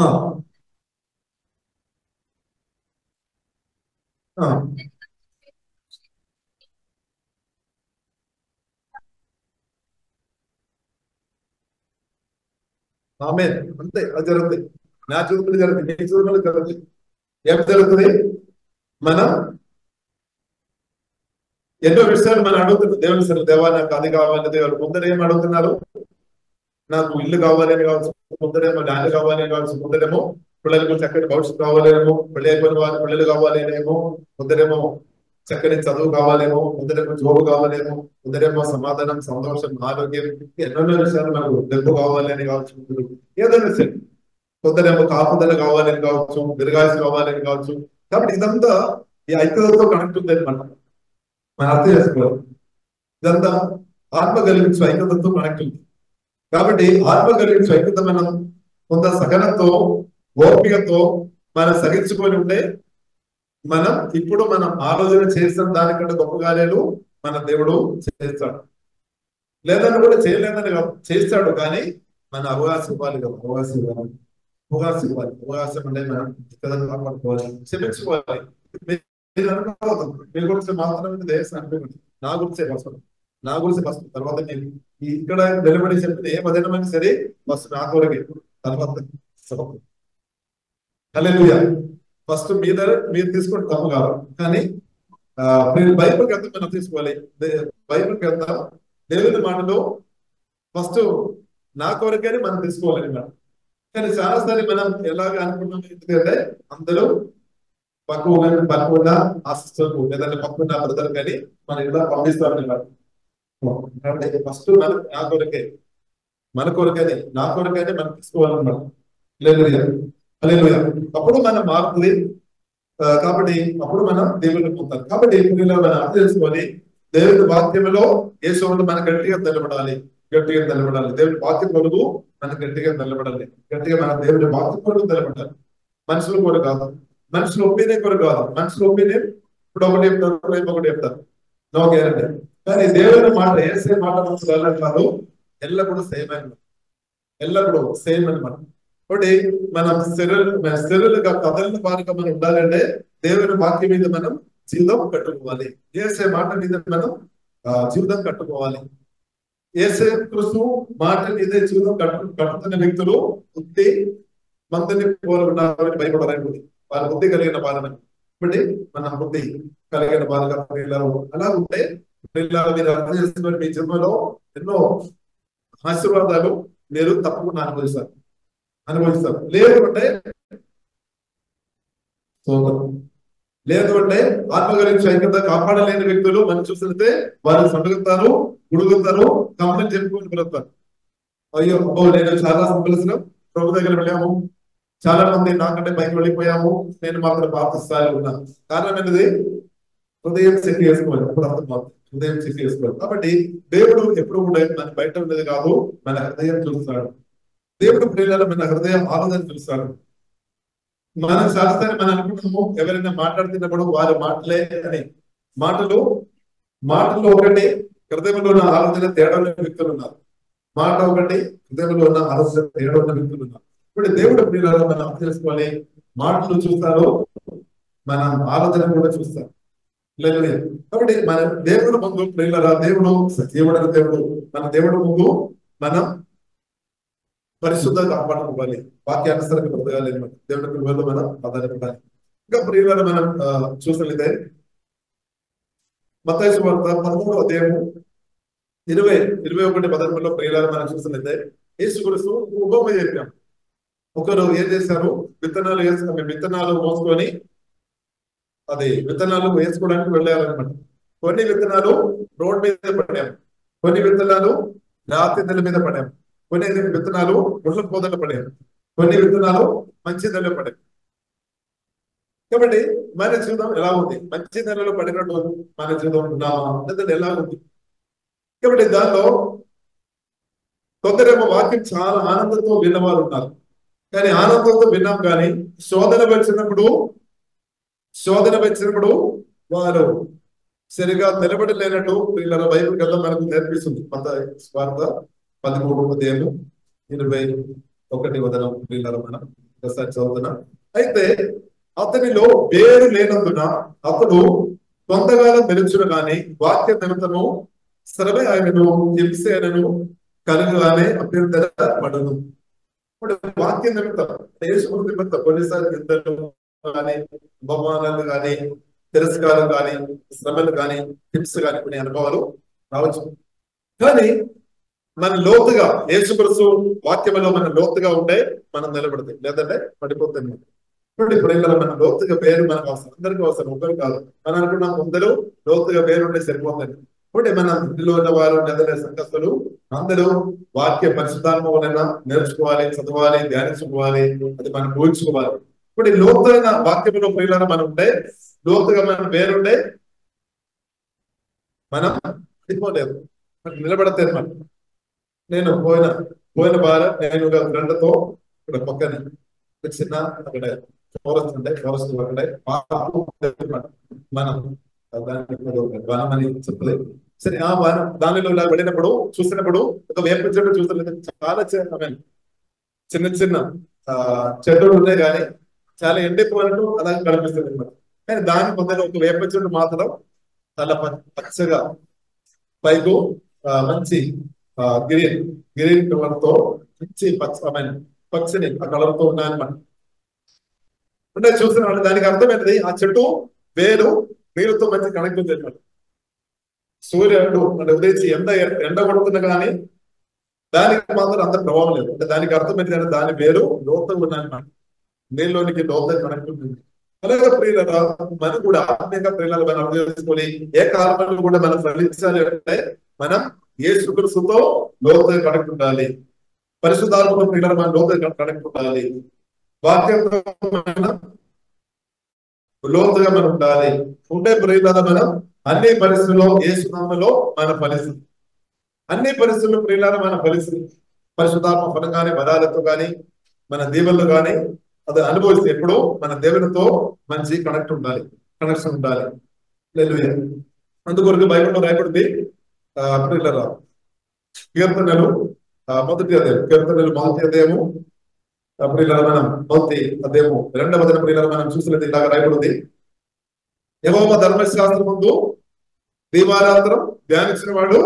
ఆమె అంతే, అది జరుగుతుంది. నా జీవితంలో జరుగుతుంది, నీ జీవితంలో జరుగుతుంది. ఏం జరుగుతుంది? మనం ఎన్నో విషయాలు మనం అడుగుతున్నాం దేవుని సరే, దేవా నాకు అది కావాలి, దేవుడు ముందర ఏం అడుగుతున్నారు? నాకు ఇల్లు కావాలి అని కావచ్చు, ముందరేమో ల్యాండ్ కావాలి అని కావచ్చు, ముందరేమో పిల్లలకు చక్కటి భవిష్యత్తు కావాలేమో, పెళ్లి అయిపోయిన వారి పిల్లలు కావాలేమో, ముందరేమో చక్కటి చదువు కావాలేమో, ముందరేమో జోబు కావాలేమో, ముందరేమో సమాధానం, సంతోషం, ఆరోగ్యం, ఎన్నెన్నో విషయాలు మనకు డబ్బు కావాలి అని కావచ్చు, ఏదైనా సరే కొందరేమో కాపుదల కావాలని కావచ్చు, దీర్ఘాయుసు కావాలని కావచ్చు. కాబట్టి ఇదంతా ఈ ఐక్యతతో కనెక్ట్ ఉంది అనమాట. మనం అర్థం చేసుకోవాలి, ఇదంతా ఆత్మ కలిగించు ఐక్యతతో కనెక్ట్ ఉంది. కాబట్టి ఆత్మ కలిగించు ఐక్యత మనం కొంత సహనంతో, ఓపికతో మనం సహించుకొని ఉంటే మనం ఇప్పుడు మనం ఆలోచన చేసిన దానికంటే గొప్ప కార్యాలు మన దేవుడు చేస్తాడు. లేదని కూడా చేయలేదని చేస్తాడు, కానీ మన అవకాశం ఇవ్వాలి కదా, అవకాశం ఇవ్వాలి, అవకాశం ఇవ్వాలి. అవకాశం అంటే మనం కాపాడుకోవాలి, క్షమించుకోవాలి. మీరు అనుకోవద్దు మీ గురించి మాత్రమే దేశం అనుకోండి, నా గురించే ఫస్ట్, నా గురించి ఫస్ట్, తర్వాత నేను ఇక్కడ నిలబడి చెప్తే ఏ పదినమైనా సరే ఫస్ట్ నా కొరకే, తర్వాత హల్లెలూయా. ఫస్ట్ మీద మీరు తీసుకుంటే తప్పు కాదు, కానీ బైబిల్ గ్రంథం మనం తీసుకోవాలి. బైబిల్ గ్రంథం దేవుని మాటలో ఫస్ట్ నా కొరకని మనం తీసుకోవాలి మేడం. కానీ చాలాసారి మనం ఎలాగ అనుకుంటాం, ఎందుకంటే అందరూ పక్కన పక్కన ఆశిస్తారు, లేదంటే పక్కన బ్రదర్ కానీ మనం ఇలా పంపిస్తామని కాబట్టి ఫస్ట్ మనం నా కొరకే, మన కొరకని, నా కొరకని మనం తీసుకోవాలన్నమాట. లేదు లేదు, అప్పుడు మనం మారుతుంది. కాబట్టి అప్పుడు మనం దేవుని పొందాలి. కాబట్టి మనం అర్థం చేసుకొని దేవుని వాక్యంలో యేసువును మనం గట్టిగా నిలబడాలి, గట్టిగా నిలబడాలి. దేవుని వాక్యం కొరకు మనం గట్టిగా నిలబడాలి, గట్టిగా మన దేవుని వాక్యం కొరకు నిలబడాలి. మనుషుల కొరకు కాదు, మనుషుల ఒపీనియన్ కొరకు కాదు. మనుషుల ఒపీనియన్ ఇప్పుడు ఒకటి చెప్తారు, రేపు ఒకటి చెప్తారు, నో గ్యారెంటీ. కానీ దేవుని మాట ఏసే మాట మనసు కాదు, ఎల్లప్పుడూ సేమ్ అని, ఎల్లప్పుడూ సేమ్ అనమాట. కాబట్టి మనం శరీర శరీరగా కథలను వారిగా మనం ఉండాలంటే దేవుని వాక్యం మీద మనం జీవితం కట్టుకోవాలి, ఏసే మాట మీద మనం జీవితం కట్టుకోవాలి. ఏసే క్రీస్తు మాట మీదే జీవితం కట్టు కట్టుతున్న వ్యక్తులు బుద్ధి మందిని పోలి ఉన్నారని భయపడాలని, వారి బుద్ధి కలిగిన వారని. కాబట్టి మన బుద్ధి కలిగిన వారుగా అలా ఉంటే మీరు అర్థం చేసుకుని మీ జన్మలో ఎన్నో ఆశీర్వాదాలు మీరు తప్పకుండా అనుభవిస్తారు అనుభవిస్తారు లేదు అంటే లేదు అంటే ఆత్మ గురించి ఐక్యత కాపాడలేని వ్యక్తులు మనం చూస్తే వారు సండుగుతారు, గుడుగుతారు, కంపెనీ చెప్పుకొని పిలుస్తారు. అయ్యో అబ్బో నేను చాలా సంపలిసిన ప్రభు దగ్గర వెళ్ళాము, చాలా మంది నాకంటే పైకి వెళ్ళిపోయాము, నేను మాత్రం పాత స్థాయిలో ఉన్నాను. కారణం ఏంటిది? హృదయం శక్తి వేసుకోవాలి, అప్పుడు అర్థం అవుతుంది, హృదయం శక్తి వేసుకోవాలి. కాబట్టి దేవుడు ఎప్పుడు కూడా మన బయట ఉండేది కాదు, మన హృదయం చూస్తాడు. దేవుడు ప్రియులలో మన హృదయం ఆలోచన చూస్తాడు. మనం శాస్త్రాన్ని మనం అనుకుంటాము, ఎవరైనా మాట్లాడుతున్నప్పుడు వారి మాటలే అని. మాటలు మాటలు ఒకటి, హృదయంలో ఉన్న ఆలోచన తేడా వ్యక్తులు ఉన్నారు. మాట ఒకటి, హృదయంలో ఉన్న ఆలోచన ఏడో ఉన్న వ్యక్తులు ఉన్నారు. ఇప్పుడు దేవుడు ప్రియులారా మనం అర్థం చేసుకోవాలి. మాటలు చూస్తారు, మనం ఆలోచన కూడా చూస్తారు. లేదు కాబట్టి మన దేవుడు ముందు ప్రియులారా, దేవుడు సజీవుడైన దేవుడు. మన దేవుడు ముందు మనం పరిశుద్ధంగా కాపాడుకోవాలి, వాక్యానుసరంగా బ్రతకాలి, దేవుడి కృపలో మనం ఆధారపడాలి. ఇంకా ప్రియులారా మనం చూసినట్లయితే మత్తయి సువార్త పదమూడవ అధ్యాయము ఇరవై ఇరవై ఒకటి పదమూడులో ప్రియులారా మనం చూసినట్లయితే యేసుక్రీస్తు ఉపమ చెప్పాం. ఒకరు ఏం చేశారు, విత్తనాలు వేసుకుని విత్తనాలు మోసుకొని అది విత్తనాలు వేసుకోవడానికి వెళ్ళారనమాట. కొన్ని విత్తనాలు రోడ్ మీద పడాము, కొన్ని విత్తనాలు రాతి నెల మీద పడాము, కొన్ని విత్తనాలు ముళ్ళ పొదలు పడాము, కొన్ని విత్తనాలు మంచి నెలలో పడాము. కాబట్టి మన జీవితం ఎలా ఉంది? మంచి నెలలో పడినట్టు మన జీవితం ఉన్నామా లేదా ఎలా ఉంది? కాబట్టి దానిలో కొందరేమో వాక్యం చాలా ఆనందంతో విన్నవారు ఉన్నారు. కానీ ఆనందంతో విన్నాం కానీ శోధన వచ్చినప్పుడు శోధన వచ్చినప్పుడు వారు సరిగా నిలబడలేనట్టు వీళ్ళ బైబిల్ గ్రంథం మనకు నేర్పిస్తుంది. మత్తయి సువార్త పదమూడు అధ్యాయము ఇరవై ఒకటి వదనం వీళ్ళ మనం ఒకసారి చదువుతున్నాం. అయితే అతనిలో వేరు లేనందున అతడు కొంతకాలం నిలుచును గాని వాక్య నిమిత్తము శ్రమ ఆయనను హింసను కలుగుగానే అభ్యంతర పడను. ఇప్పుడు వాక్య నిమిత్తం యేసు నిమిత్తం కొన్నిసార్లు నిందలు కానీ బహుమానాలు కానీ తిరస్కారం కానీ శ్రమలు కానీ హింస కానీ కొన్ని అనుభవాలు రావచ్చు. కానీ మన లోతుగా యేసుక్రీస్తు వాక్యంలో మన లోతుగా ఉంటే మనం నిలబడతాయి, లేదంటే పడిపోతుంది. ఇప్పుడు ఇక్కడ మన లోతుగా పేరు మనకు అవసరం, అందరికీ అవసరం, ఒకరు కాదు. మనం అనుకున్నాం ముందరు లోతుగా పేరు ఉంటే సరిపోతుంది. ఇప్పుడు మన ఇంటిలో ఉన్న వారు లేదా సంఘస్థులు అందరూ వాక్య పరిశుద్ధాత్మ వలన నేర్చుకోవాలి, చదవాలి, ధ్యానించుకోవాలి, అది మనం ఊహించుకోవాలి. ఇప్పుడు లోతైన వాక్యంలో ప్రియులను మనం ఉంటే, లోతుగా మనం పేరుంటే మనం పడిపోలేదు, నిలబడతారు. మనం నేను పోయిన పోయిన వారం నేను ఫ్రెండ్తో ఇక్కడ పక్కన చిన్న అక్కడ ఫారెస్ట్ ఉంటే ఫారెస్ట్ అక్కడే మనం వనం అని చెప్పలేదు. సరే ఆ వనం దానిలో ఇలా వెళ్ళినప్పుడు చూసినప్పుడు ఒక వేప చెట్టు చూస్తలేదు, చాలా చిన్న చిన్న ఆ చెట్లు ఉన్నాయి కానీ చాలా ఎండిపోయినట్టు అలా కనిపిస్తుంది అనమాట. కానీ దాని పొందిన ఒక వేప చెట్టు మాత్రం చాలా పచ్చగా పైకు మంచి గ్రీన్ గ్రీన్ కలర్ తో మంచి పచ్చ పచ్చని ఆ కలర్ తో ఉన్నాయన్నమాట. అంటే చూసిన దానికి అర్థం ఏంటది, ఆ చెట్టు వేరు నీరుతో మంచి కనెక్ట్ ఉంది అనమాట. సూర్యుడు అంటే ఉదయించి ఎండ ఎండ కొడుతున్నా కానీ దానికి మాత్రం అంత ప్రభావం లేదు. అంటే దానికి అర్థం ఏంటంటే దాని వేరు లోతుగా ఉన్నాయన్నమాట, నీళ్ళలోనికి లోతుగా కనెక్ట్ ఉంటుంది. అలాగే ప్రియులరా మనం కూడా ఆత్మీయంగా ప్రియులను మనం అర్థం చేసుకొని ఏ కాలంలో కూడా మనం ఫలించాలి అంటే మనం యేసుక్రీస్తుతో లోతుగా కనెక్ట్ ఉండాలి, పరిశుద్ధాత్మతో ప్రియులను మనం లోతుగా కనెక్ట్ ఉండాలి, వాక్యంతో మనం లోతుగా మనం ఉండాలి. ఉండే ప్రియులను మనం అన్ని పరిస్థితుల్లో యేసునామములో మన ఫలిస్తుంది. అన్ని పరిస్థితుల్లో ప్రియులను మన ఫలిస్తుంది. పరిశుద్ధాత్మ ఫలం కానీ వరాలతో కానీ మన దీవెనలు కానీ అది అనుభవిస్తే ఎప్పుడు మన దేవునితో మంచి కనెక్ట్ ఉండాలి, కనెక్షన్ ఉండాలి. హల్లెలూయా. అందుకొరకు బైబిల్లో రాయబడింది ప్రియులరా కీర్తనలు మొదటి అధ్యాయం కీర్తనలు మొదటి అధ్యాయము ప్రియులరా మనం మొదటి అధ్యాయము రెండవ వచనం ప్రియులరా మనం చూసినది ఇలాగా రాయబడింది. యెహోవా ధర్మశాస్త్రం ముందు దీవారాత్రం ధ్యానించిన వాడు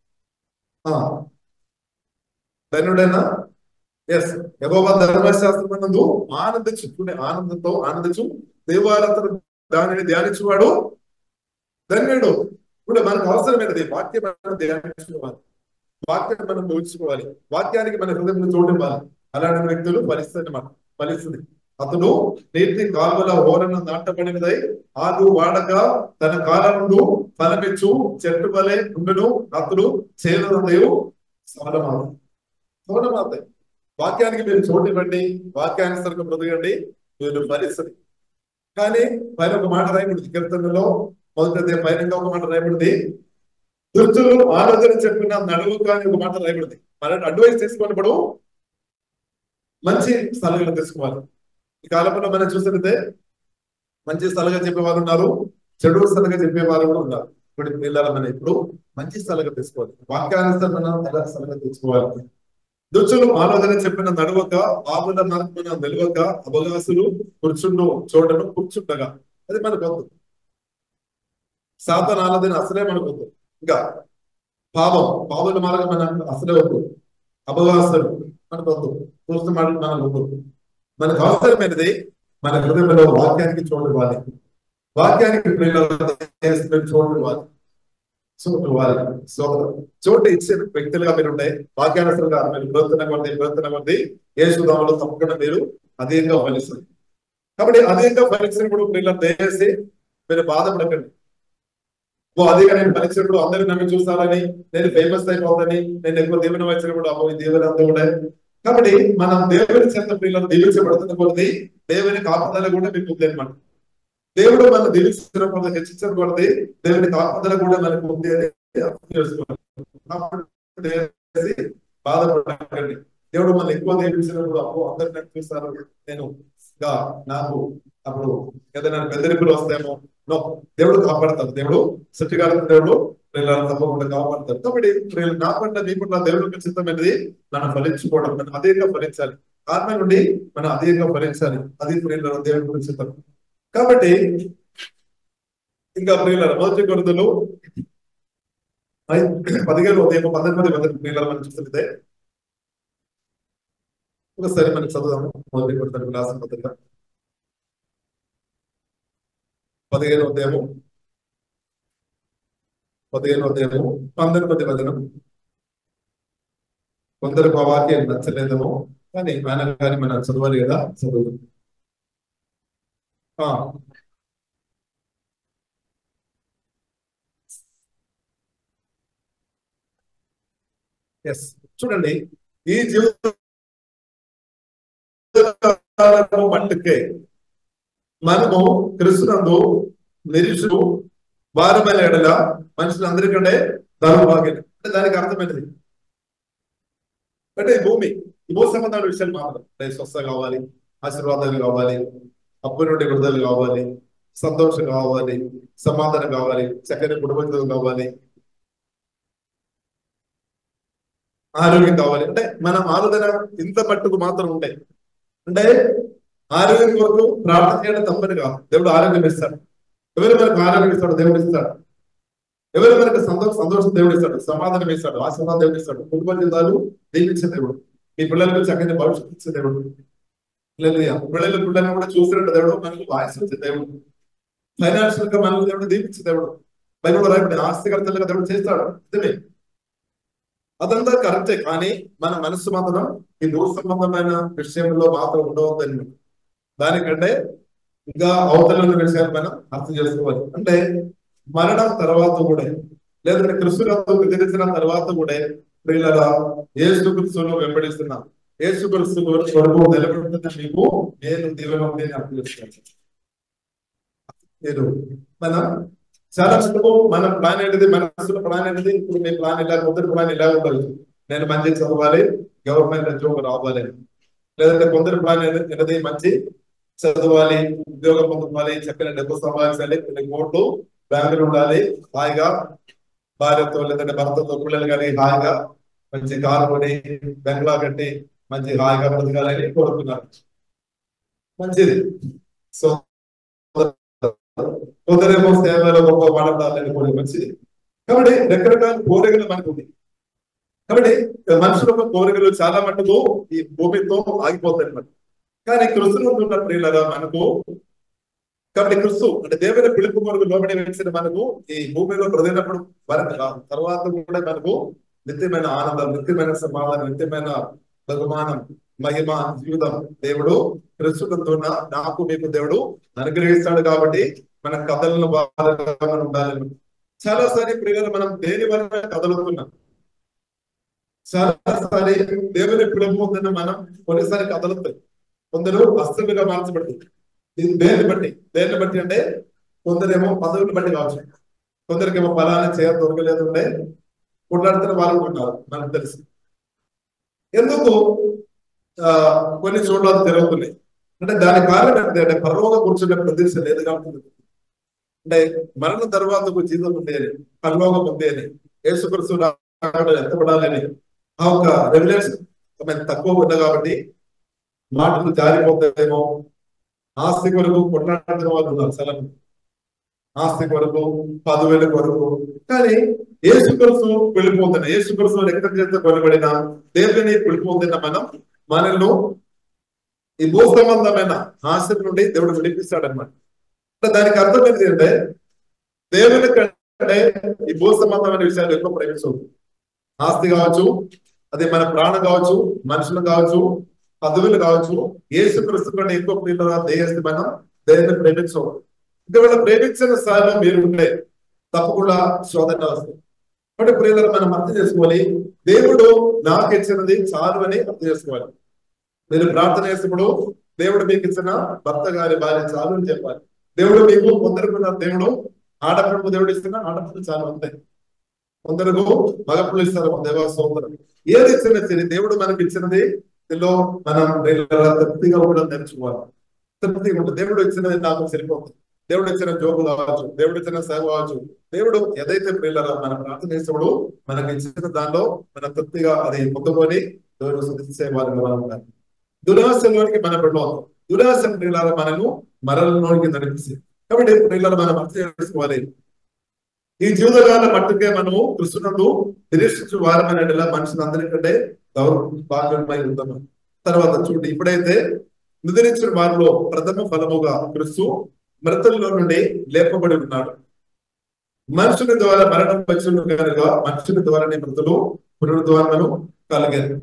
ధన్యుడైనా. ఎస్, యెహోవా ధర్మశాస్త్రం నందు ఆనందించు, ఆనందంతో ఆనందించు, దేవారాత్రం దానిని ధ్యానించువాడు ధన్యుడు. ఇప్పుడు మనకు అవసరమైనది వాక్యం మనం ధ్యానించుకోవాలి, వాక్యం మనం ఊహించుకోవాలి, వాక్యానికి మన హృదయంలో చోటు ఇవ్వాలి. అలాంటి వ్యక్తులు ఫలిస్తుంది, మనం ఫలిస్తుంది. అతడు నీటి కాలువల ఓరను నాటబడినదై ఆగు వాడక తన కాలంలో ఫలమిచ్చు చెట్టు వలె ఉండును, అతడు చేరుదయు సఫలమాత సఫలమాతాయి. వాక్యానికి మీరు చోటు ఇవ్వండి, వాక్యానుసరంగా బ్రతకండి, మీరు ఫలిస్తుంది. కానీ పైన ఒక మాట రాయబడింది కీర్తనలో మొదటి పైన ఒక మాట రాయబడింది, దుర్తులు ఆలోచన చెప్పిన నడువు కానీ ఒక మాట రాయబడింది. మన అడ్వైస్ తీసుకున్నప్పుడు మంచి స్థలంగా తీసుకోవాలి. ఈ కాలంలో మనం చూసినట్టే మంచి స్థలంగా చెప్పేవారు ఉన్నారు, చెడు స్థలంగా చెప్పేవారు కూడా ఉన్నారు. ఇప్పుడు పిల్లల మనం ఇప్పుడు మంచి స్థలంగా తీసుకోవాలి. వాక్యానుసరణ ఎలా స్థలంగా తీసుకోవాలి. దుచ్చులు ఆలోచన చెప్పిన నడవక, ఆవుల మార్పున నిలవక, అవగాసులు కూర్చుండు చోటను కూర్చుండగా, అది మనకు వద్దు. సాతాను ఆలోచన అసలే మనకు వద్దు. ఇంకా పాపం పావుల మార్గం మన అసలే వద్దు. అవగాసులు మనకు వద్దు. చూస్తూ మాట మనకు వద్దు. మనకు అవసరమైనది మన హృదయంలో వాక్యానికి చోటు ఇవ్వాలి. వాక్యానికి చోటు ఇవ్వాలి. చోటు ఇవ్వాలి. సో చోటు ఇచ్చే వ్యక్తులుగా మీరు ఉంటే వాక్యానుసరంగా మీరు ప్రవర్తన కొద్ది ప్రవర్తన కొద్ది యేసునామములో తప్పకుండా మీరు అధికంగా ఫలిస్తుంది. కాబట్టి అధికంగా ఫలించినప్పుడు పిల్లలు దయచేసి మీరు బాధపడకండి. ఓ అధిగా నేను ఫలించినప్పుడు అందరూ నన్ను చూస్తారని, నేను ఫేమస్ అయిపోతాని, నేను ఎక్కువ దీవెన వచ్చినప్పుడు అమ్మో ఈ దీవెన అంతా కూడా. కాబట్టి మనం దేవుని చేత పిల్లలు దీవించబడుతున్న కొద్ది దేవుని కాపుదల కూడా మీకు ఉంది అనమాట. దేవుడు మనం దీవించడం కొద్ది హెచ్చించడం కొద్ది దేవుని కాపుదల కూడా మనకు ఉంది అని బాధపడండి. దేవుడు మనం ఎక్కువ దీవించినప్పుడు అప్పుడు అందరు నాకు చూస్తారు, నేను ఇంకా నాకు అప్పుడు ఏదైనా బెదిరింపులు వస్తాయేమో. నో, దేవుడు కాపాడతారు. దేవుడు సృష్టికారక దేవుడు పిల్లలను తప్పకుండా కాపాడతారు. కాబట్టి నా పట్ల నీ పట్ల దేవుడికి చిత్తమైనది మనం ఫలించుకోవడం, మనం అధికంగా ఫలించాలి. ఆత్మ నుండి మనం అధికంగా ఫలించాలి. అది ప్రియుల దేవుడి చిత్తం. కాబట్టి ఇంకా ప్రియుల మొదటి కొరింథీయులు పదిహేను ఉదయం పంతొమ్మిది మంది ప్రియుల మనం చూస్తే ఒకసారి మనం చదువుదాము. మొదటి కొరింథీయులకు రాసిన పత్రిక పదిహేను ఉదయము పదిహేను ఉదయము పంతొమ్మిది వచనం. కొందరికి ఆ వాక్యం నచ్చలేదేమో కానీ ఆయన కానీ మనం చదవాలి కదా, చదువు. ఎస్, చూడండి, ఈ జీవిత మట్టుకే మనము క్రీస్తునందు నిరీక్షు వారమైన ఎడల మనుషులందరికంటే ధర్మభాగ్యం. అంటే దానికి అర్థమైనది అంటే భూమి ఈ భూ సంబంధాల విషయాలు మాత్రం స్వస్థ కావాలి, ఆశీర్వాదాలు కావాలి, అప్పు నుండి విడుదల కావాలి, సంతోషం కావాలి, సమాధానం కావాలి, చక్కని కుటుంబం కావాలి, ఆరోగ్యం కావాలి. అంటే మనం ఆలోచన ఇంత మట్టుకు మాత్రం ఉంటాయి. అంటే ఆరోగ్యం కొరకు ప్రార్థన చేయడం తప్పని కాదు. దేవుడు ఆరోగ్యం ఇస్తాడు. ఎవరు మనకు ఆరోగ్యం ఇస్తాడు? దేవుడు ఇస్తాడు. ఎవరు మనకు సంతోష సంతోషం దేవుడు ఇస్తాడు, సమాధానం ఇస్తాడు, ఆశీర్వాదం దేవుడు ఇస్తాడు, కుటుంబ జీవితాలు దీవించే దేవుడు, మీ పిల్లలకు చక్కని భవిష్యత్తు ఇచ్చే దేవుడు. పిల్లల పిల్లల్ని కూడా చూసినట్టు దేవుడు మనకు వాయిస్ ఇచ్చే దేవుడు, ఫైనాన్షియల్ గా మనకు దేవుడు దీవించే దేవుడు, బైబిల్ రాయబడి ఆస్తికర్తలుగా దేవుడు చేస్తాడు. ఇదే అదంతా కరెక్టే. కానీ మన మనస్సు మాత్రం ఈ భూ సంబంధమైన విషయంలో మాత్రం ఉండవద్దని, దానికంటే ఇంకా అవతల విషయాలు మనం అర్థం చేసుకోవాలి. అంటే మరణం తర్వాత కూడా, లేదంటే క్రిస్తునందు తెలిసిన తర్వాత కూడా ప్రియుల యేసు క్రీస్తును వెంబడిస్తున్నాం. యేసు క్రీస్తు వరకు నిలబడుతున్న మీకు నేను దీవెన ఉంది అని అర్థం చేసుకోవాలి. నేను మనం చాలా మటుకు మన ప్లాన్ ఏంటిది, మనసులో ప్లాన్ ఏంటిది, ఇప్పుడు మీ ప్లాన్ ఇలా, కొందరు ప్లాన్ ఇలా ఉండాలి, నేను మంచి చదవాలి, గవర్నమెంట్ ఉద్యోగం రావాలి. లేదంటే కొందరు ప్లాన్ ఏంటిది, మంచి చదవాలి, ఉద్యోగం పొందుకోవాలి, చక్కని డబ్బు సంపాదించాలి, కొన్ని కోట్లు బ్యాంకులు ఉండాలి, హాయిగా భార్యతో లేదంటే భర్తతో పిల్లలు కానీ హాయిగా మంచి కారు కొని బెంగళా కట్టి మంచి హాయిగా బ్రతకాలని కోరుకున్నారు. మంచిది. సో కొందరేమో సేవలో గొప్ప మాట్లాడాలని కోరి మంచిది. కాబట్టి రకరకాల కోరికలు మనకు ఉంది. కాబట్టి మనుషుల కోరికలు చాలా మటుకు ఈ భూమితో ఆగిపోతాయి అన్నమాట. కానీ క్రిస్తులో ఉన్న ప్రియులరా మనకు, కాబట్టి క్రిస్తు అంటే దేవుని పిలుపు కొరకు లోబడి వేసిన మనకు ఈ భూమిలో ప్రదినప్పుడు వరకు తర్వాత కూడా మనకు నిత్యమైన ఆనందం, నిత్యమైన సమాధానం, నిత్యమైన బహుమానం, మహిమ, జీవితం దేవుడు క్రిస్తుతో నాకు మీకు దేవుడు అనుగ్రహిస్తాడు. కాబట్టి మన కథలను బాగా ఉండాలి. చాలాసారి ప్రియులు మనం దేని వల్ల కదలుతున్నాం, చాలాసారి దేవుని పిలుపు మనం కొన్నిసారి కదలుతాయి. కొందరు అస్తమిగా మార్చబడుతుంది. ఇది దేన్ని బట్టి దేన్ని బట్టి అంటే కొందరేమో పదవుని బట్టి కావచ్చు, కొందరికేమో ఫలాన్ని చేయ దొరకలేదుంటే కొట్లాడుతున్న వాళ్ళు ఉన్నారు మనకు తెలుసు. ఎందుకు ఆ కొన్ని చోట్ల జరుగుతున్నాయి అంటే దాని కారణం ఏంటంటే పరలోక కూర్చునే ప్రదేశం లేదు కాబట్టి. అంటే మరణం తర్వాత ఒక జీవితం ఉంది అని, పరలోకం ఉంది అని, యేసుక్రీస్తు రాకడ ఎత్తబడాలని ఆ ఒక రెవల్యూషన్ తక్కువ ఉంది కాబట్టి మాటలు జారిపోతాయేమో, ఆస్తి కొరకు కొట్లాడుతున్న వాళ్ళు ఉన్నారు చాలా మంది. ఆస్తి కొరకు, పదవేల కొరకు. కానీ యేసుక్రీస్తు వెళ్ళిపోతున్న యేసుక్రీస్తు రక్తం చేత కొనబడిన దేవుని వెళ్ళిపోతున్న మనం మనల్ని ఈ భూ సంబంధమైన ఆశ నుండి దేవుడు విడిపిస్తాడనమాట. దానికి అర్థం ఏంటంటే దేవుని కంటే ఈ భూ సంబంధమైన విషయాలు ఎక్కువ ప్రేమించవు. ఆస్తి కావచ్చు, అది మన ప్రాణం కావచ్చు, మనుషులు కావచ్చు, పదవులు కావచ్చు, యేసుక్రీస్తు కంటే ఎక్కువ ప్రియులుగా దేహస్తి మనం దేవుని ప్రేమించవు. ఒకవేళ ప్రేమించిన స్థాయిలో మీరు ఉంటే తప్పకుండా శోధన వస్తుంది. కాబట్టి ప్రియులను మనం అర్థం చేసుకోవాలి, దేవుడు నాకు ఇచ్చినది చాలు అని అర్థం చేసుకోవాలి. మీరు ప్రార్థన చేసినప్పుడు దేవుడు మీకు ఇచ్చిన భర్త గారి భార్య చాలు అని చెప్పాలి. దేవుడు మీకు కొందరుకున్న దేవుడు ఆడపిల్లలు దేవుడు ఇస్తున్న ఆడపిల్లలు చాలా ఉంటాయి, కొందరుకు మగపిల్లలు ఇస్తారు. దేవా సోదరం ఏది ఇచ్చిన సరే దేవుడు మనకి ఇచ్చినది దీనిలో మనం తృప్తిగా కూడా నేర్చుకోవాలి. తృప్తిగా ఉంటుంది. దేవుడు ఇచ్చినది నాకు సరిపోతుంది. దేవుడు ఇచ్చిన జోబు కావచ్చు, దేవుడు ఇచ్చిన సేవ కావచ్చు, దేవుడు ఏదైతే ప్రియులరా మనం ప్రార్థన చేసినప్పుడు మనకి ఇచ్చిన దానిలో మనం తృప్తిగా అది పొందుకొని దేవుడు శుద్ధించే వారిగా ఉంటారు. దురాశలోనికి మనం వెళ్ళాం. దురాశ ప్రియులారా మనము మరణంలోనికి నడిపిస్తుంది. కాబట్టి ప్రియులారా మనం అర్థం చేసుకోవాలి, ఈ జీవితకాల మట్టుకే మనము కృష్ణుడు నిరీక్షించు వారమైనలా మనుషులు అందరికంటే దౌర్భాగ్యమై ఉంటాము. తర్వాత చూడండి, ఇప్పుడైతే నిద్రించిన వారిలో ప్రథమ ఫలముగా క్రీస్తు మృతుల్లో నుండి లేపబడి ఉన్నాడు. మనుషుని ద్వారా మరణం వచ్చిన కనుక మనుషుని ద్వారానే మృతులు పునరుద్ధారణలు కలిగారు.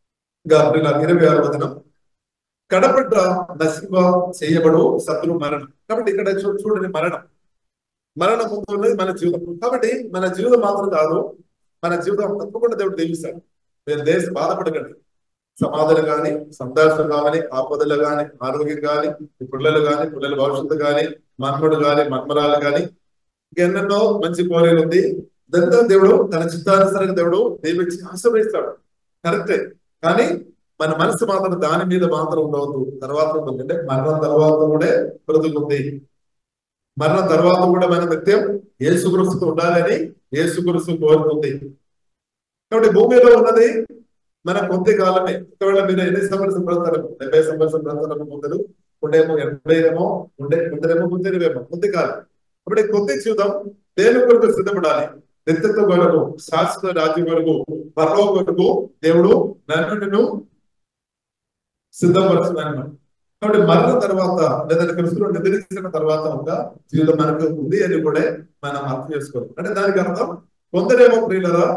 ఇరవై ఆరు వచనం, కడపడ్డ నశింప చేయబడు శత్రు మరణం. కాబట్టి ఇక్కడ చూడండి, మరణం మరణం ముందు ఉన్నది మన జీవితం. కాబట్టి మన జీవితం మాత్రం కాదు, మన జీవితం తప్పకుండా దేవుడు దీవిస్తాడు. మీరు దేశం బాధపడకండి, సమాధానం కానీ, సంతోషం కానీ, ఆపదలు కానీ, ఆరోగ్యం కానీ, పిల్లలు కానీ, పిల్లల భవిష్యత్తు కానీ, మన్మడు కానీ, మన్మరాలు కానీ, ఎన్నెన్నో మంచి కోరికలు ఉంది. ఇదంతా దేవుడు తన చిత్తానుసారంగా దేవుడు దీవించి ఆశీర్వదిస్తాడు, కరెక్టే. కానీ మన మనసు మాత్రం దాని మీద మాత్రం ఉండవద్దు. తర్వాత ఉంటుంది అంటే మరణం తర్వాత కూడా బ్రతుకుంది. మరణం తర్వాత కూడా మన నిత్యం యేసుక్రీస్తు ఉండాలని యేసుక్రీస్తు కోరుతుంది. కాబట్టి భూమిలో ఉన్నది మన కొద్ది కాలమే. ఒకవేళ మీరు ఎన్ని సంవత్సరం బ్రతకడం, డెబ్బై సంవత్సరం బ్రతకడం ముందరు ఉండేమో, ఎనభై ఏమో ఉండే ముందరేమో ముందరేమో కొద్ది కాలం. కాబట్టి కొద్ది జీవితం దేని కొరకు సిద్ధపడాలి, నిత్యత్వ కొరకు, శాశ్వత రాజ్యం కొరకు, పరలోక కొరకు దేవుడు నన్ను సిద్ధపరుస్తున్నాను. కాబట్టి మరణం తర్వాత లేదా క్రీస్తులో నిద్రించిన తర్వాత ఒక జీవితం మనకు ఉంది అని కూడా మనం అర్థం చేసుకోవాలి. అంటే దానికి అర్థం కొందరేమో ప్రియులరా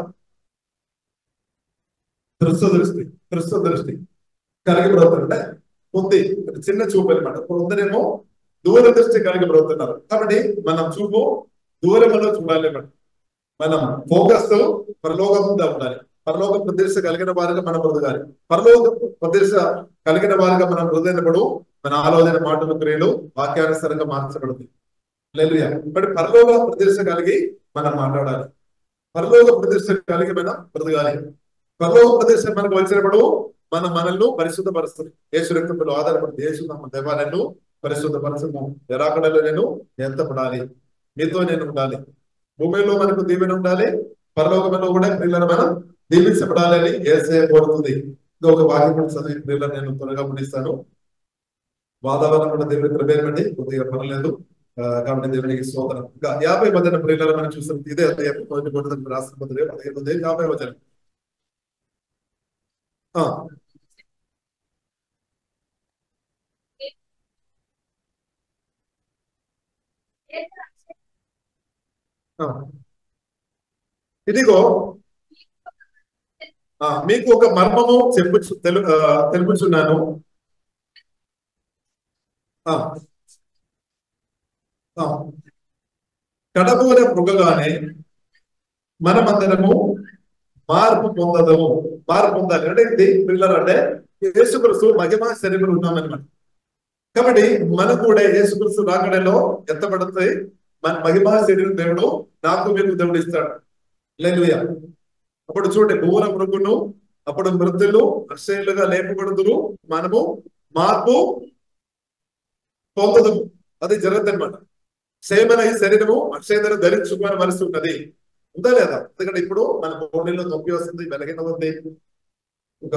క్రిస్తు దృష్టి క్రిస్తు దృష్టి కలిగి బ్రతుకుంటే కొద్ది చిన్న చూపు అనమాట. కొందరేమో దూర దృష్టి కలిగి బ్రతున్నారు. కాబట్టి మనం చూపు దూరంలో చూడాలి. మనం ఫోకస్ పరలోకం మీద ఉండాలి. పరలోక ప్రదేశ కలిగిన వారిగా మనం బ్రతకాలి. పరలోక ప్రదేశ కలిగిన వారిగా మనం బ్రతికినప్పుడు మన ఆలోచన, మాటలు, క్రియలు వాక్యానుసారంగా మార్చబడుతుంది. హల్లెలూయా. బట్ పరలోక ప్రదేశ కలిగి మనం మాట్లాడాలి. పరలోక ప్రదేశం కలిగి మనం బ్రతకాలి. పరలోక ప్రదేశం మనకు వచ్చినప్పుడు మనం మనల్ని పరిశుద్ధపరుస్తుంది. యేసు రక్తంలో ఆధారపడి యేసు నామ దేవాలయంలో పరిశుద్ధపరచము. ఎరాకడలో నేను ఎంతపడాలి, మీతో నేను ఉండాలి. భూమిలో మనకు దీవెన ఉండాలి, పరలోకంలో కూడా క్రియలను మనం దీవించబడాలని యేసయ్య కోరుతుంది. ఇంకొక వాక్యం చదివి క్రియలను నేను త్వరగా ముగిస్తాను. వాతావరణం కూడా దేవుని కృపేయమండి, కొద్దిగా పర్లేదు. కాబట్టి దేవునికి స్తోత్రం. ఇంకా యాభై వచన ప్రియులను మనం చూస్తాం. ఇదే రాష్ట్రపతి పదిహేను యాభై వచనం. ఇదిగో మీకు ఒక మర్మము చెప్పు తెలు తెలుపుచున్నాను. కడబోర మృగగానే మనమందరము మార్పు పొందదము. మార్పు పొందాలి అంటే ఇది పిల్లలు అంటే యేసుక్రీస్తు మహిమ శరీరం ఉన్నామన్నమాట. కాబట్టి మనకు కూడా యేసుక్రీస్తు రాకడలో ఎత్తబడుతుంది. మన మహిమ శరీరం దేవుడు నాకు మీకు దేవుడు ఇస్తాడు. హల్లెలూయా. అప్పుడు చూడండి, భూర మృగును అప్పుడు మృతులు అక్షయులుగా లేపబడుదురు, మనము మార్పు పొందదు. అది జరుగుతుంది అనమాట. క్షయమైన ఈ శరీరము అక్షయతను ధరించుకోవలసి ఉన్నది. ఉందా లేదా? ఎందుకంటే ఇప్పుడు మన బాడీలో నొప్పి వస్తుంది, వెలగిన ఉంది. ఒక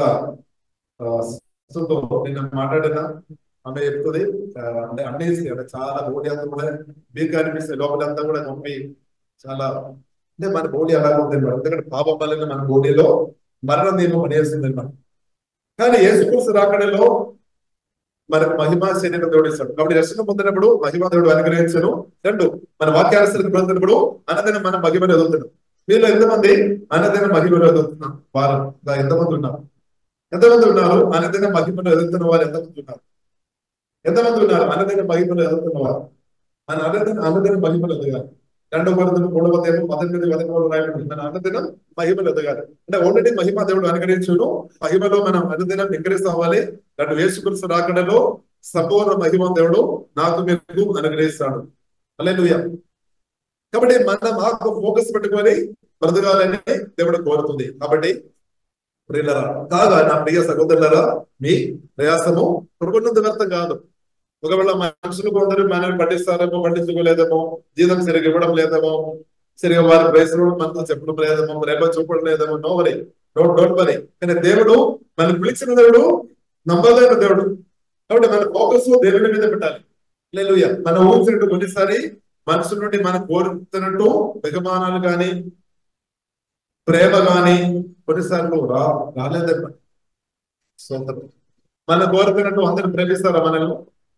నిన్న మాట్లాడిన ఆమె చెప్తుంది అంటే అన్నేసి అంటే చాలా బాడీ అంతా కూడా వీక్ అనిపిస్తుంది, లోపలంతా కూడా నొప్పి చాలా. అంటే మన బాడీ అలాగే ఉంది అనమాట. ఎందుకంటే పాపం వల్ల మన బాడీలో మరణ నియమం అనేసింది అనమాట. కానీ యేసుక్రీస్తు రాకడలో మనకు మహిమ శరీరం దేవుడు ఇస్తాడు. కాబట్టి రక్షణ పొందినప్పుడు మహిమ దేవుడు అనుగ్రహించను. రెండు, మన వాక్యాలసరికి పొందినప్పుడు అన్నదిన మన మహిమను ఎదుగుతున్నాం. వీళ్ళు ఎంతమంది అన్నదిన మహిమను ఎదుగుతున్నాం? వారు ఎంతమంది ఉన్నారు? ఎంతమంది ఉన్నారు అన్నదిన మహిమను ఎదుగుతున్న వారు? ఎంతమంది ఉన్నారు? ఎంతమంది ఉన్నారు అన్నదిన మహిమను ఎదుగుతున్న వారు? మన అన్నదిన అన్నదిన మహిమలు ఎదగాలి. రెండో కొరింథీయులు మూడవ అధ్యాయం పద్దెనిమిది పదమూడు రాయబడింది. మన అన్నదినం మహిమలు ఎదగాలి. అంటే ఒకటి మహిమ దేవుడు అనుగ్రహించును, మహిమలో మనం అనుదినం ఇంక్రీస్ అవ్వాలి. రెండు, యేసుక్రీస్తు రాకడలో సంపూర్ణ మహిమ దేవుడు నాకు మీకు అనుగ్రహిస్తాడు. హల్లెలూయా. కాబట్టి మనం మాకు ఫోకస్ పెట్టుకొని బ్రతకాలని దేవుడు కోరుతుంది. కాబట్టి ప్రియులారా, కాగా నా ప్రియ సహోదరులారా, మీ ప్రయాసము పురుగున్నంత వ్యర్థం కాదు. ఒకవేళ మనుషులు కొందరు మనల్ని పట్టిస్తారేమో, పట్టించుకోలేదేమో, జీతం సరిగ్గా ఇవ్వడం లేదేమో, సరిగా వారి ప్రయత్నం మనతో చెప్పడం లేదేమో, రేపో చూపడం లేదేమో, no worry, don't don't worry. కానీ దేవుడు మనం పిలిచిన దేవుడు నమ్మదైన దేవుడు. కాబట్టి మన ఫోకస్ దేవుని మీద పెట్టాలి. హల్లెలూయా. మన ఊహించినట్టు కొన్నిసారి మనసు నుండి మనం కోరుతున్నట్టు బహుమానాలు కానీ ప్రేమ కానీ కొన్నిసార్లు రా రాలేదన్నమాట. సొంత మనం కోరుతున్నట్టు అందరూ ప్రేమిస్తారా మనల్ని?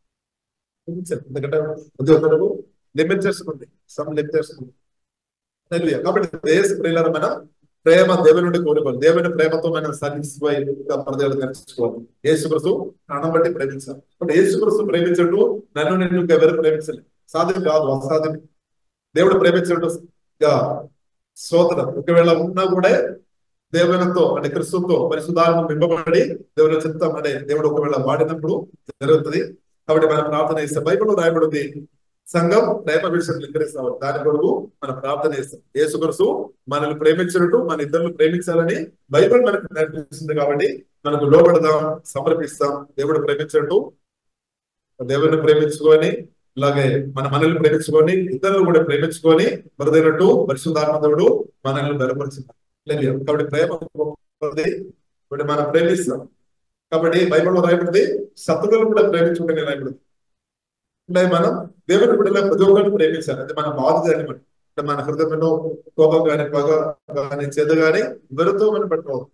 ఎందుకంటే ఉద్యోగులకు లిమిటేషన్ ఉంది, సమ్ లిమిటేషన్ ఉంది. కాబట్టి దేశ ప్రియులను మనం ప్రేమ దేవుని నుండి కోరుకోవాలి. దేవుని ప్రేమతో మనం సాటిస్ఫై ప్రజలు నేర్చుకోవాలి. యేసుక్రీస్తు ప్రాణం బట్టి ప్రేమించాలి. కాబట్టి యేసుక్రీస్తు ప్రేమించడు నన్ను నిన్ను ఎవరు ప్రేమించలేదు. సాధ్యం కాదు, అసాధ్యం. దేవుడు ప్రేమించడు స్తోత్రం. ఒకవేళ ఉన్నా కూడా దేవునితో అంటే క్రీస్తుతో పరిశుద్ధాత్మ నింపబడి దేవుని చిత్తం అనే దేవుడు ఒకవేళ వాడినప్పుడు జరుగుతుంది. కాబట్టి మనం ప్రార్థన చేస్తే బైబిల్లో రాయబడింది, సంఘం ప్రేమ విషయం లింకరిస్తాం. దాని కొరకు మనం ప్రార్థన చేస్తాం. యేసుక్రీస్తు మనల్ని ప్రేమించినట్టు మన ఇద్దరు ప్రేమించాలని బైబిల్ మనకు నేర్పిస్తుంది. కాబట్టి మనకు లోబడదాం, సమర్పిస్తాం. దేవుడు ప్రేమించినట్టు దేవుడిని ప్రేమించుకొని, అలాగే మన మనల్ని ప్రేమించుకొని ఇద్దరు కూడా ప్రేమించుకొని మరుదైనట్టు పరిశుద్ధాత్మ దేవుడు మనల్ని బలపరిచింది. లేదు కాబట్టి ప్రేమ కాబట్టి మనం ప్రేమిస్తాం. కాబట్టి బైబిల్లో రాయబడింది శత్రువులను కూడా ప్రేమించుకుంటే రాయబడింది. అంటే మనం దేవుని బిడ్డల ప్రతి ఒక్కరిని ప్రేమించాలి. అంటే మన బాధ్యత అనమాట. అంటే మన హృదయంలో కోపం కానీ పగ కానీ చెద కానీ ఎవరితో మనం పెట్టుకోవాలి.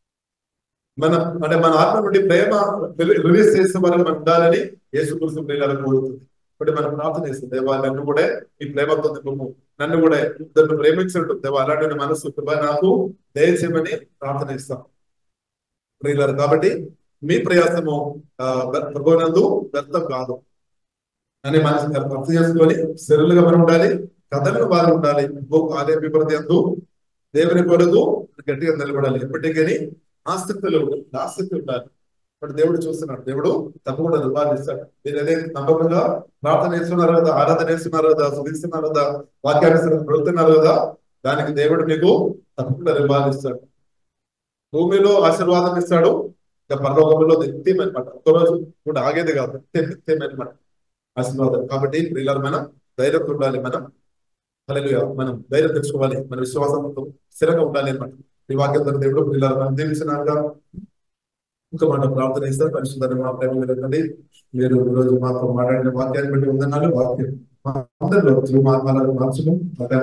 మనం అంటే మన ఆత్మ నుండి ప్రేమ రిలీజ్ చేసిన వారిని మనం ఉండాలని యేసుక్రీస్తు ప్రియులను కోరుతుంది. కాబట్టి మనం ప్రార్థన చేస్తాం, దేవా నన్ను కూడా ఈ ప్రేమతో నింపము, నన్ను కూడా ఇద్దరు ప్రేమించినట్టు దేవా అలాంటి మనసు కృప నాకు దయచేయమని ప్రార్థన ఇస్తాం ప్రియులారు. కాబట్టి మీ ప్రయాసము ఆ ప్రభువునందు వ్యర్థం కాదు అని మనసు అర్థం చేసుకొని శరీరులుగా మనం ఉండాలి, కథలను వారు ఉండాలి. అదే విపరీత ఎందు దేవుని కొరకు గట్టిగా నిలబడాలి. ఎప్పటికీ ఆసక్తులు ఆసక్తి ఉండాలి. బట్ దేవుడు చూస్తున్నాడు, దేవుడు తప్పకుండా నివారిస్తాడు. మీరు ఏదైతే నమ్మకంగా ప్రార్థన చేస్తున్నారు కదా, ఆరాధన చేస్తున్నారు కదా, శుద్ధిస్తున్నారు కదా, వాక్యాన్ని పెడుతున్నారు కదా, దానికి దేవుడు మీకు తప్పకుండా నివారిస్తాడు. భూమిలో ఆశీర్వాదం ఇస్తాడు, ఇంకా పరలోకంలో నిత్యమనమాట. ఒక్కరోజు కూడా ఆగేది కాదు, నిత్యమనమాట ఆశీర్వాదం. కాబట్టి ప్రియులారా మనం ధైర్యం ఉండాలి. మనం హల్లెలూయా మనం ధైర్యం తెచ్చుకోవాలి. మన విశ్వాసంతో స్థిరంగా ఉండాలి అనమాట. ఈ వాక్యం ద్వారా దేవుడు ప్రియులారా మనం దీవించినాక ఇంకా మనం ప్రార్థన ఇస్తారు. పరిశుద్ధాన్ని మా ప్రేమ వెళ్ళండి. మీరు ఈరోజు మాతో మాట్లాడిన వాక్యాన్ని బట్టి ఉందన్నారు. వాక్యం అందరిలో మార్గాలను మార్చడం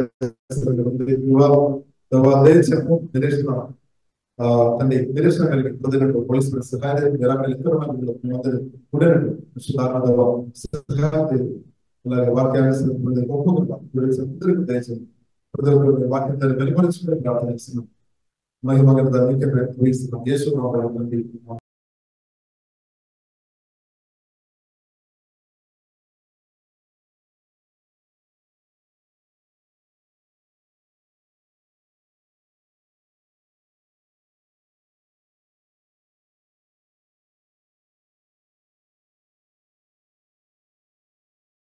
నిరీక్షణ తండ్రి నిరీక్షణ కలిగి పొందినట్టు పోలీసు సహాయం అలాగే వాక్యాన్ని ఒప్పుకుంటాం దయచేసి వాక్యం దాన్ని వెలువరించుకుని ప్రార్థన చేస్తున్నాం. మహిమ గల నీకే ప్రయత్నిస్తున్నాం. యేసు నామములో